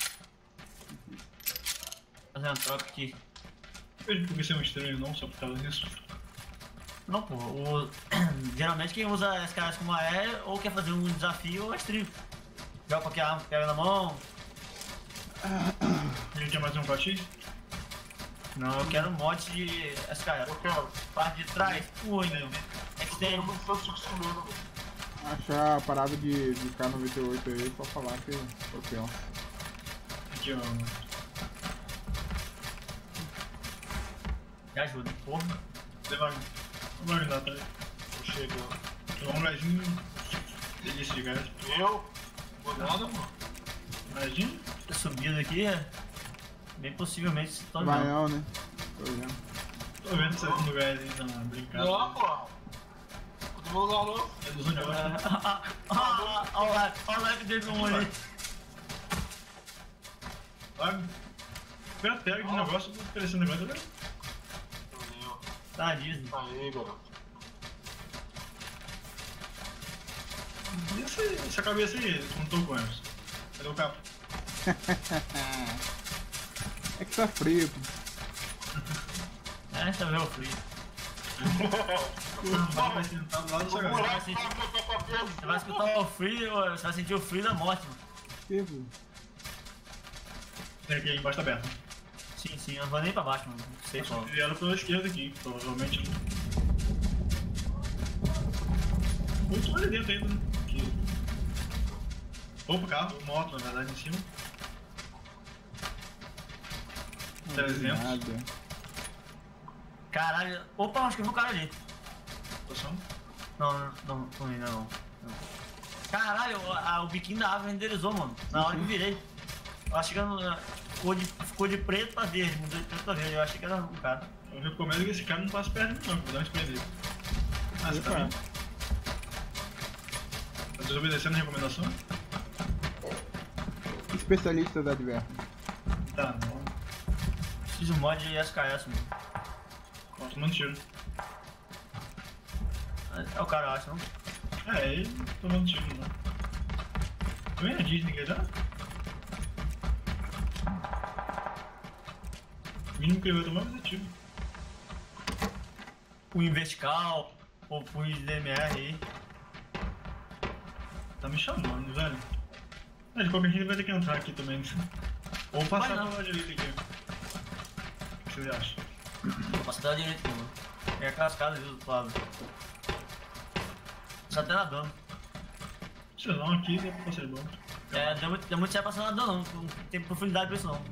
[SPEAKER 2] Fazendo troca aqui.
[SPEAKER 4] Vejo porque ser um estranho não, só por causa disso.
[SPEAKER 2] Não, pô. O... Geralmente quem usa S K S como A E ou quer fazer um desafio ou é stream. Joga qualquer arma, pega na mão.
[SPEAKER 4] A gente quer mais um cotinho?
[SPEAKER 2] Não, eu quero um mod de S K S.
[SPEAKER 3] Eu quero.
[SPEAKER 2] Parte de trás, punho,
[SPEAKER 3] Eu
[SPEAKER 2] extend.
[SPEAKER 3] quero muito tanto suco sumindo, velho.
[SPEAKER 1] Achar a parada de, de K noventa e oito aí, só falar que eu penso.
[SPEAKER 4] Aqui, ó.
[SPEAKER 2] Me ajuda, porra.
[SPEAKER 4] Devagar. Devagar, tá aí.
[SPEAKER 3] Tô chegando.
[SPEAKER 4] Tomar um lezinho. Delícia de gás.
[SPEAKER 3] Eu? Vou nada, mano.
[SPEAKER 4] Imagina.
[SPEAKER 2] Essa subida aqui é. Bem possivelmente se torna.
[SPEAKER 1] Baião, né? Tô vendo.
[SPEAKER 4] Tô vendo você no gás aí, dando uma brincada.
[SPEAKER 3] Não, porra. Do meu lugar não.
[SPEAKER 4] É dos negócios.
[SPEAKER 2] Olha lá, olha lá que teve um ali.
[SPEAKER 4] Vai. Foi a tag de negócio, vou oferecer um negócio, tá vendo?
[SPEAKER 3] Entendeu?
[SPEAKER 2] Tá, Disney.
[SPEAKER 3] Aí, garoto.
[SPEAKER 4] E essa, essa cabeça aí, não tô com eles. Cadê o capo?
[SPEAKER 1] É que tá frio, pô.
[SPEAKER 2] É, tá vendo o frio.
[SPEAKER 4] O bar vai sentar do lado da sua
[SPEAKER 3] O
[SPEAKER 4] cabeça.
[SPEAKER 3] moleque tá com a cabeça.
[SPEAKER 2] Você vai escutar o frio, você vai sentir o frio da morte, mano.
[SPEAKER 1] Que, pô?
[SPEAKER 4] Tem aqui embaixo tá aberto.
[SPEAKER 2] Sim, sim, eu não vou nem pra baixo, mano. Não sei qual.
[SPEAKER 4] Vieram pela esquerda aqui, provavelmente. Muito ali dentro ainda, né? Aqui. Opa, carro, moto, na verdade, em cima. trezentos.
[SPEAKER 1] Nada.
[SPEAKER 2] Caralho. Opa, acho que eu vi o cara ali.
[SPEAKER 4] Posição.
[SPEAKER 2] Não, não, não, não, não, não. Caralho, o, a- o biquinho da árvore renderizou, mano. Na hora que eu virei. Eu achei que eu não- ficou, de, ficou de preto pra verde, mudou de preto pra verde. Eu achei que era um cara.
[SPEAKER 4] Eu recomendo que esse cara não passe perto de mim, não, vou dar um spray nele. Ah, você tá
[SPEAKER 1] Opa.
[SPEAKER 4] vendo? Tá desobedecendo a recomendação?
[SPEAKER 1] Especialista da Adverso.
[SPEAKER 4] Tá, não.
[SPEAKER 2] Preciso mod de S K S, mano.
[SPEAKER 4] Ó, tomando tiro.
[SPEAKER 2] É o cara, eu acho, não?
[SPEAKER 4] É, ele tomando tiro, não. Também é Disney, quer já? O mínimo que ele vai tomar vai ser tiro.
[SPEAKER 2] Punho vertical, ou punho de D M R aí.
[SPEAKER 4] Tá me chamando, velho. Mas de qualquer jeito ele vai ter que entrar aqui também. Ou passar
[SPEAKER 2] Vai não.
[SPEAKER 4] pela direita aqui. O que você acha?
[SPEAKER 2] Vou passar pela direita aqui, mano. Tem aquelas casas ali do outro lado. Só até nadando.
[SPEAKER 4] Sei lá, aqui dá pra passar de boa.
[SPEAKER 2] É, deu muito, deu muito certo passar nadando, não. Não tem profundidade pra isso, não.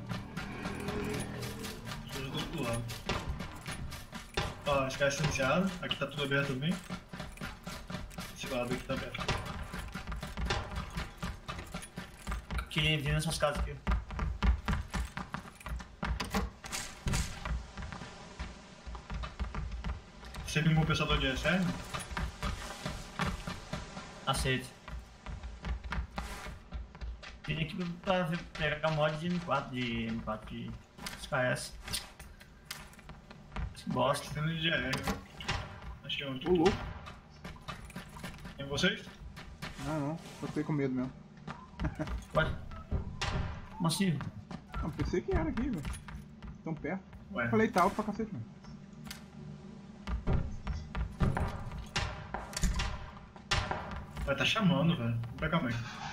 [SPEAKER 4] Deixa eu do outro lado. Ó, esse cara é silenciado. Aqui tá tudo aberto também. Esse lado aqui tá aberto.
[SPEAKER 2] Queria vir nessas casas aqui.
[SPEAKER 4] Você tem um compensador de S R?
[SPEAKER 2] Aceito. Vim aqui pra ver- pegar mod de M quatro, de M quatro, de S K S. Que bosta.
[SPEAKER 4] Tendo de G R. Achei um
[SPEAKER 1] Ô,
[SPEAKER 4] aqui.
[SPEAKER 1] louco.
[SPEAKER 4] Tem vocês?
[SPEAKER 1] Ah, não. Só fiquei com medo mesmo.
[SPEAKER 2] Pode. Como assim?
[SPEAKER 1] Não, pensei que era aqui, velho. Tão perto.
[SPEAKER 4] Ué.
[SPEAKER 1] Falei tá alto pra cacete, mano.
[SPEAKER 4] Vai tá chamando, velho. Vou pegar a mãe.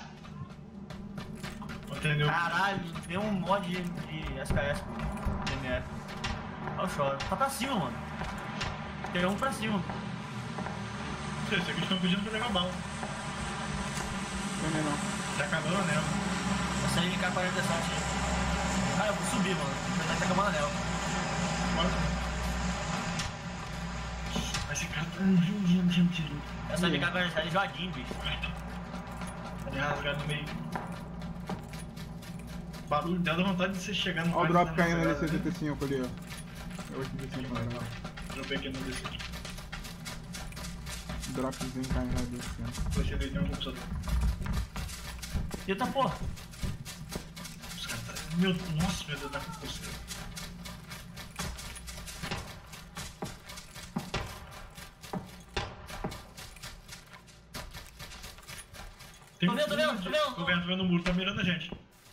[SPEAKER 4] Entendeu?
[SPEAKER 2] Caralho, tem um mod de, de S K S, mano. D M R. Olha o choro. Tá pra cima, mano. Tem um pra cima.
[SPEAKER 4] Não sei, se eles estão pedindo pra pegar bala.
[SPEAKER 1] Também não.
[SPEAKER 4] Tá acabando a neva.
[SPEAKER 2] Essa M K quarenta e sete aí. Ah, eu vou subir, mano. Vai estar acabando a nela.
[SPEAKER 4] Bora. Mas esse cara tá um giro, giro, giro.
[SPEAKER 2] Essa M K quarenta e sete é joguinho, bicho.
[SPEAKER 4] Tá de rasgado no meio. O barulho dela dá vontade de você chegar no
[SPEAKER 1] Olha o
[SPEAKER 4] quarto
[SPEAKER 1] drop
[SPEAKER 4] da
[SPEAKER 1] caindo ali,
[SPEAKER 4] pegada, né?
[SPEAKER 1] setenta e cinco ali, ó. É oitenta e cinco lá.
[SPEAKER 4] Dropei aqui no D C.
[SPEAKER 1] Dropzinho caindo lá descendo.
[SPEAKER 4] Você vê tem um computador.
[SPEAKER 2] Eita porra.
[SPEAKER 4] Os caras tá... Meu... Nossa, meu Deus, tá com coceira. Tem
[SPEAKER 2] Tô vendo, tô vendo, tô vendo.
[SPEAKER 4] Tô vendo, tô vendo o muro, tá mirando a gente.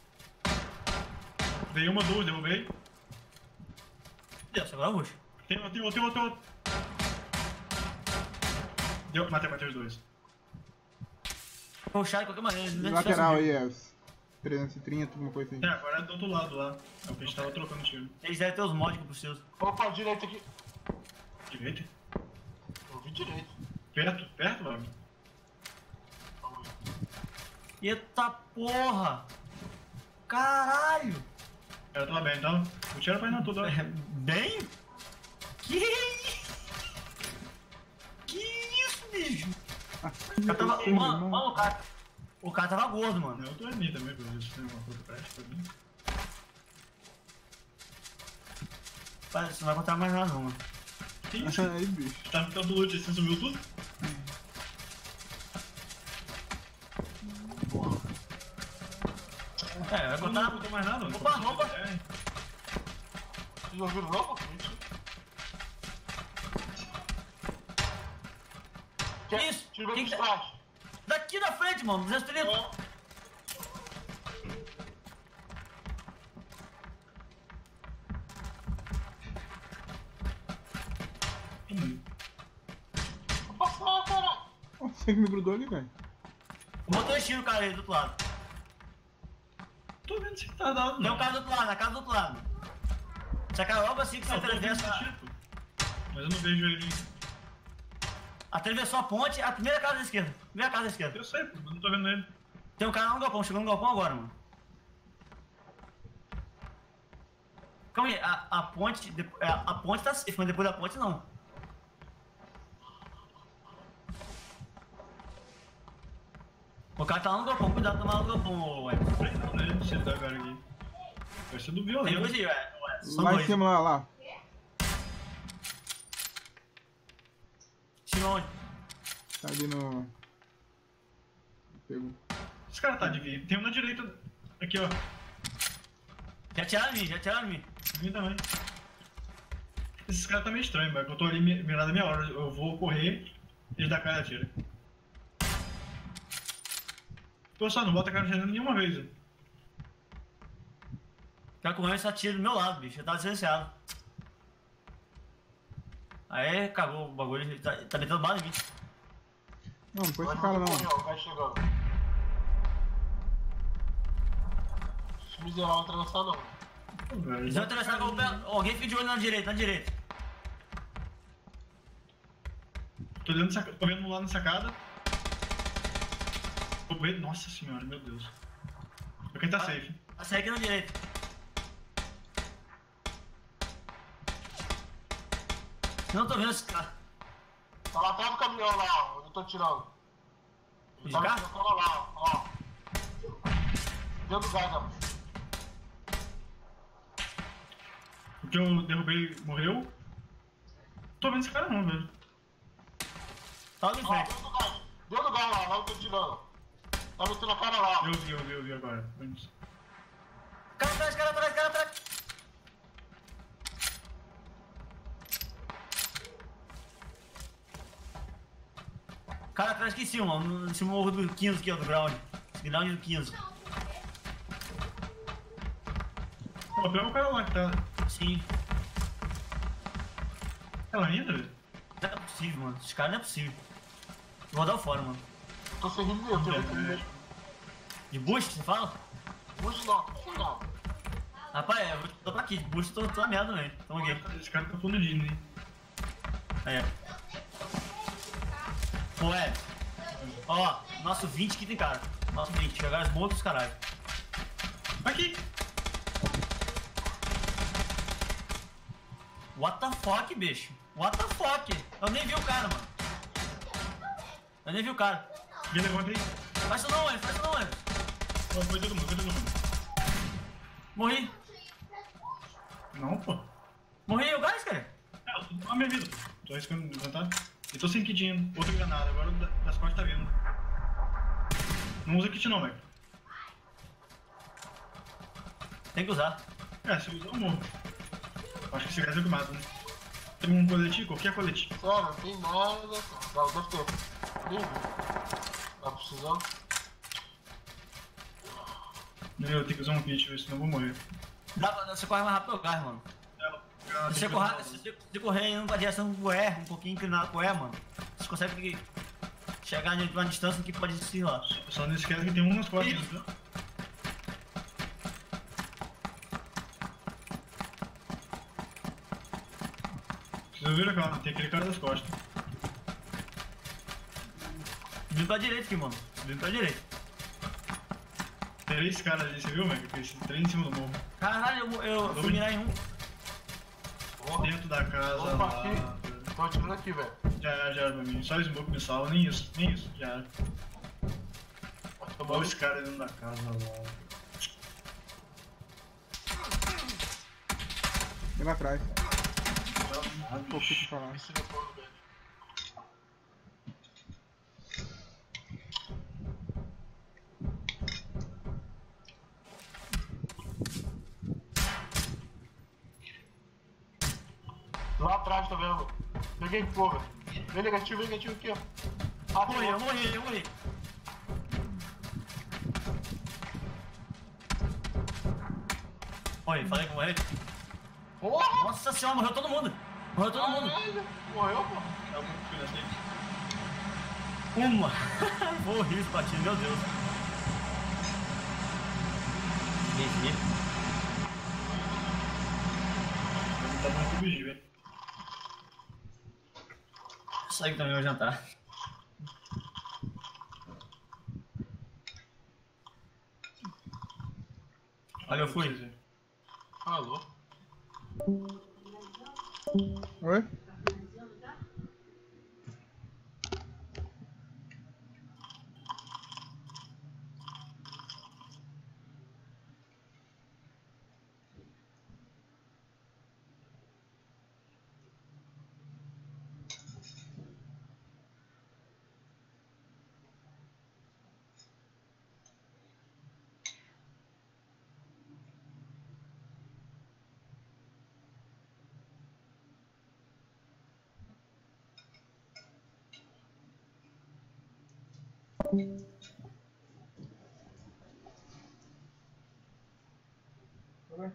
[SPEAKER 4] Dei uma, duas, derrubei.
[SPEAKER 2] Deus, agora eu ruxo.
[SPEAKER 4] Tem outro, tem outro, tem outro, tem outro. Deu, matei, matei os dois.
[SPEAKER 2] Vou ruxar de qualquer maneira. né?
[SPEAKER 1] Lateral aí, Elvis. trezentos e trinta, alguma coisa assim.
[SPEAKER 4] É, agora é do outro lado lá. É o que a gente tava trocando tiro.
[SPEAKER 2] Eles devem ter os mods que eu preciso.
[SPEAKER 3] Opa, direito aqui.
[SPEAKER 4] Direito?
[SPEAKER 3] Eu vi direito.
[SPEAKER 4] Perto, perto, mano.
[SPEAKER 3] Vamos ver.
[SPEAKER 2] Eita porra! Caralho!
[SPEAKER 4] Ela tava bem, então. O tiro vai na tudo, ó.
[SPEAKER 2] É, bem? Que isso? Que isso, bicho? O cara tava. Mano, mano, o cara. O cara tava gordo, mano.
[SPEAKER 4] Eu tô ali também, pelo visto. Tem uma coisa prática pra mim.
[SPEAKER 2] Parece que não vai contar mais nada, não, mano.
[SPEAKER 4] Que isso?
[SPEAKER 1] Aí, bicho.
[SPEAKER 4] Tá ficando do loot, você sumiu tudo?
[SPEAKER 2] É, vai
[SPEAKER 4] Não,
[SPEAKER 2] contar.
[SPEAKER 4] não contou mais nada.
[SPEAKER 2] Opa, opa.
[SPEAKER 4] É.
[SPEAKER 3] Vocês ouviram não?
[SPEAKER 2] Que isso?
[SPEAKER 3] Tira o
[SPEAKER 2] Quem
[SPEAKER 3] meu
[SPEAKER 2] que tá-
[SPEAKER 3] trajes.
[SPEAKER 2] Daqui da frente, mano, duzentos e trinta.
[SPEAKER 3] É.
[SPEAKER 4] Hum.
[SPEAKER 3] Vou passar, caralho.
[SPEAKER 1] Você que me grudou ali, velho.
[SPEAKER 2] Botou estilo o cara aí do outro lado.
[SPEAKER 4] Tô vendo se tá dado,
[SPEAKER 2] Tem
[SPEAKER 4] não.
[SPEAKER 2] um cara do outro lado, na casa do outro lado. Você cai logo assim que você
[SPEAKER 4] Não, eu tô vendo esse
[SPEAKER 2] atravessa.
[SPEAKER 4] tipo. Mas eu não vejo ele.
[SPEAKER 2] Atravessou a ponte, a primeira casa da esquerda. Primeira casa da esquerda.
[SPEAKER 4] Eu sei, pô, mas não tô vendo ele.
[SPEAKER 2] Tem um cara lá no galpão, chegou no galpão agora, mano. Calma aí, a, a ponte. depo- A, a ponte tá safe, mas depois da ponte não. O cara tá lá no galpão, cuidado de tomar no galpão, ué.
[SPEAKER 4] Não sei não, né? Se ele dá cara aqui. Vai ser do
[SPEAKER 2] Tem
[SPEAKER 4] violento.
[SPEAKER 2] dois aí, ué. ué, São
[SPEAKER 1] Lá em
[SPEAKER 2] dois.
[SPEAKER 1] cima, lá, lá.
[SPEAKER 2] Cima onde?
[SPEAKER 1] Tá ali no... Pegou.
[SPEAKER 4] Esse cara tá de vir. Tem um na direita. Aqui, ó.
[SPEAKER 2] Já tiraram em mim, já tiraram em mim.
[SPEAKER 4] Vim também. Esses caras tá meio estranho, velho. Eu tô ali mi- mirado a minha hora. Eu vou correr, eles dão cara e atira. Pô, só não bota a cara no nenhuma vez. Velho.
[SPEAKER 2] O cara correndo só tira do meu lado, bicho. Eu tava silenciado. Aí cagou o bagulho, ele tá, tá metendo bala em mim.
[SPEAKER 1] Não, não foi esse
[SPEAKER 3] Mas
[SPEAKER 1] cara,
[SPEAKER 3] não
[SPEAKER 1] não.
[SPEAKER 3] morreu, o cara chegando. Esse miserável não atravessar não.
[SPEAKER 4] Pô, velho.
[SPEAKER 2] Eles vão atravessar com o pé. Alguém fica de olho na direita, na direita.
[SPEAKER 4] Tô olhando, saca... tô vendo lá na sacada. Tô vendo... Nossa senhora, meu Deus. Quem tá safe?
[SPEAKER 2] Sai aqui na direita. Não tô vendo esse cara.
[SPEAKER 3] Tá lá atrás do caminhão lá, ó, onde eu tô tirando. Ele
[SPEAKER 2] De
[SPEAKER 3] tá me
[SPEAKER 2] cá?
[SPEAKER 3] tirando lá, ó. Dentro do gás, ó.
[SPEAKER 4] O que eu derrubei morreu? Tô vendo esse cara não, velho.
[SPEAKER 2] Tá ali em
[SPEAKER 3] Ó,
[SPEAKER 2] frente.
[SPEAKER 3] dentro do gás. Dentro do gás lá, lá onde eu tô tirando. Tá metendo a cara lá.
[SPEAKER 4] Eu vi, eu vi, eu vi agora. Vamos.
[SPEAKER 2] Cara atrás, cara atrás, cara atrás. Cara atrás aqui em cima, no em cima do morro do quinze aqui, ó, do ground. Esse ground do quinze.
[SPEAKER 4] Ó, pega o cara lá que tá.
[SPEAKER 2] Sim.
[SPEAKER 4] Ela ainda, velho?
[SPEAKER 2] Não é possível, mano. Esse cara não é possível. Vou dar o fora, mano.
[SPEAKER 3] Tô sem rio eu tenho muito medo.
[SPEAKER 2] De boost, você fala?
[SPEAKER 3] Hoje não, tô sem não.
[SPEAKER 2] Rapaz, eu vou tô pra aqui. De boost eu tô, tô na merda, velho. Tamo aqui.
[SPEAKER 4] Esse cara tá fundindo, hein?
[SPEAKER 2] É. Pô, é. Ó, nosso vinte aqui tem cara. Nosso vinte, pegaram as motos, caralho.
[SPEAKER 4] Aqui!
[SPEAKER 2] What the fuck, bicho? What the fuck? Eu nem vi o cara, mano. Eu nem vi o cara.
[SPEAKER 4] Me levanta aí.
[SPEAKER 2] Faz isso não, Emerson, faz isso não, Emerson.
[SPEAKER 4] Ó, foi todo mundo, foi todo mundo.
[SPEAKER 2] Morri.
[SPEAKER 4] Não, pô.
[SPEAKER 2] Morri, o gás, cara.
[SPEAKER 4] É, eu tô a minha vida, pô. Tô arriscando me levantar. E tô sem kitinho. Outra granada, agora o da- das costas tá vindo. Não usa kit não, velho.
[SPEAKER 2] Tem que usar.
[SPEAKER 4] É, se usar eu morro. Acho que esse gás é o que mata, né? Tem um colete, qualquer colete.
[SPEAKER 3] Sério, não tem nada. Não, deve ter. Nem vi. Tá precisando?
[SPEAKER 4] Eu tenho que usar um kit, velho, senão eu vou morrer.
[SPEAKER 2] Dá pra, você corre mais rápido que o gás, mano. Se você, correr, se você- se você correr indo pra direção do E, um pouquinho inclinado pro E, mano, você consegue chegar em uma distância que pode se lá.
[SPEAKER 4] Só não esquece que tem um nas costas, né? Vocês ouviram aquela? Tem aquele cara das costas.
[SPEAKER 2] Subindo pra direita aqui, mano. Subindo pra direita.
[SPEAKER 4] Três caras ali, você viu, velho? Esse trem em cima do morro.
[SPEAKER 2] Caralho, eu, eu fui mirar em um.
[SPEAKER 3] Porra,
[SPEAKER 4] Dentro da casa
[SPEAKER 3] Opa,
[SPEAKER 4] lá.
[SPEAKER 3] aqui.
[SPEAKER 4] velho.
[SPEAKER 3] tô atirando aqui, velho.
[SPEAKER 4] Já era, já era pra mim. Só o smoke me salva, nem isso, nem isso, já era. Tomou esse cara dentro da casa lá.
[SPEAKER 1] Bem lá atrás.
[SPEAKER 4] Ah,
[SPEAKER 1] Um pouquinho pra falar.
[SPEAKER 3] Esse é todo, velho. Lá atrás, tá vendo? Peguei fogo. Vem negativo, vem negativo aqui, ó. Ah,
[SPEAKER 2] Morri, eu morri, eu morri. Morri, falei que morri.
[SPEAKER 3] Porra!
[SPEAKER 2] Nossa senhora, morreu todo mundo. Morreu todo mundo.
[SPEAKER 3] Caralho! Morreu, pô?
[SPEAKER 4] é o filho dele.
[SPEAKER 2] Uma. Morri, bati, meu Deus. G G.
[SPEAKER 4] Tá muito bicho, velho.
[SPEAKER 2] Isso aí também vai jantar. Olha, eu fui.
[SPEAKER 3] Alô?
[SPEAKER 1] Oi? Oi?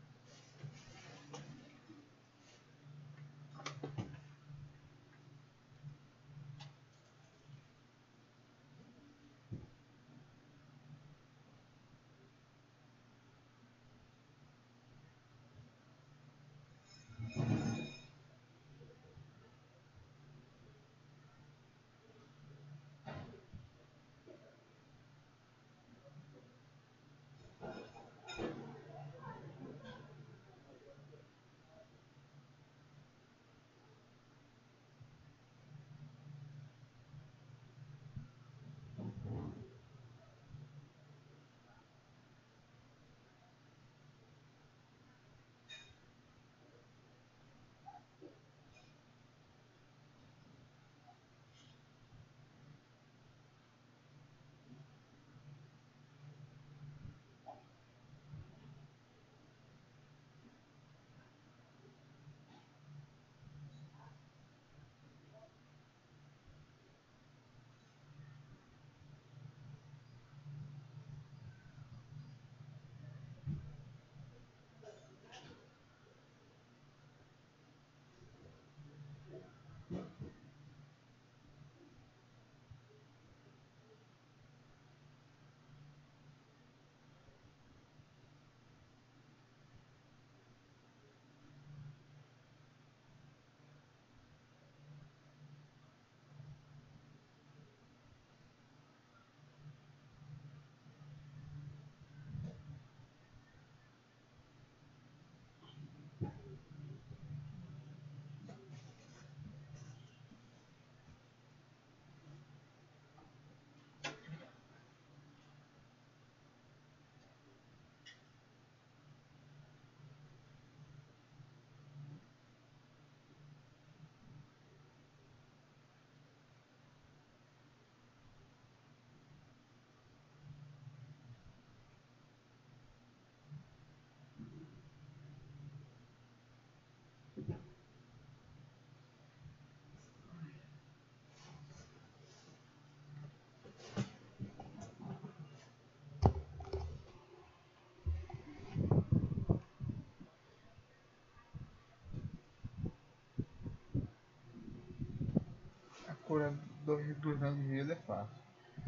[SPEAKER 1] Cura dois anos de vida é fácil.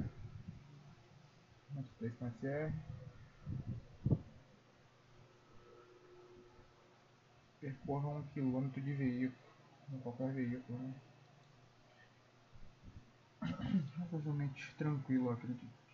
[SPEAKER 1] Uns três com S R. Percorra um quilômetro de veículo. Com qualquer veículo, né? Razoavelmente tranquilo, acredito.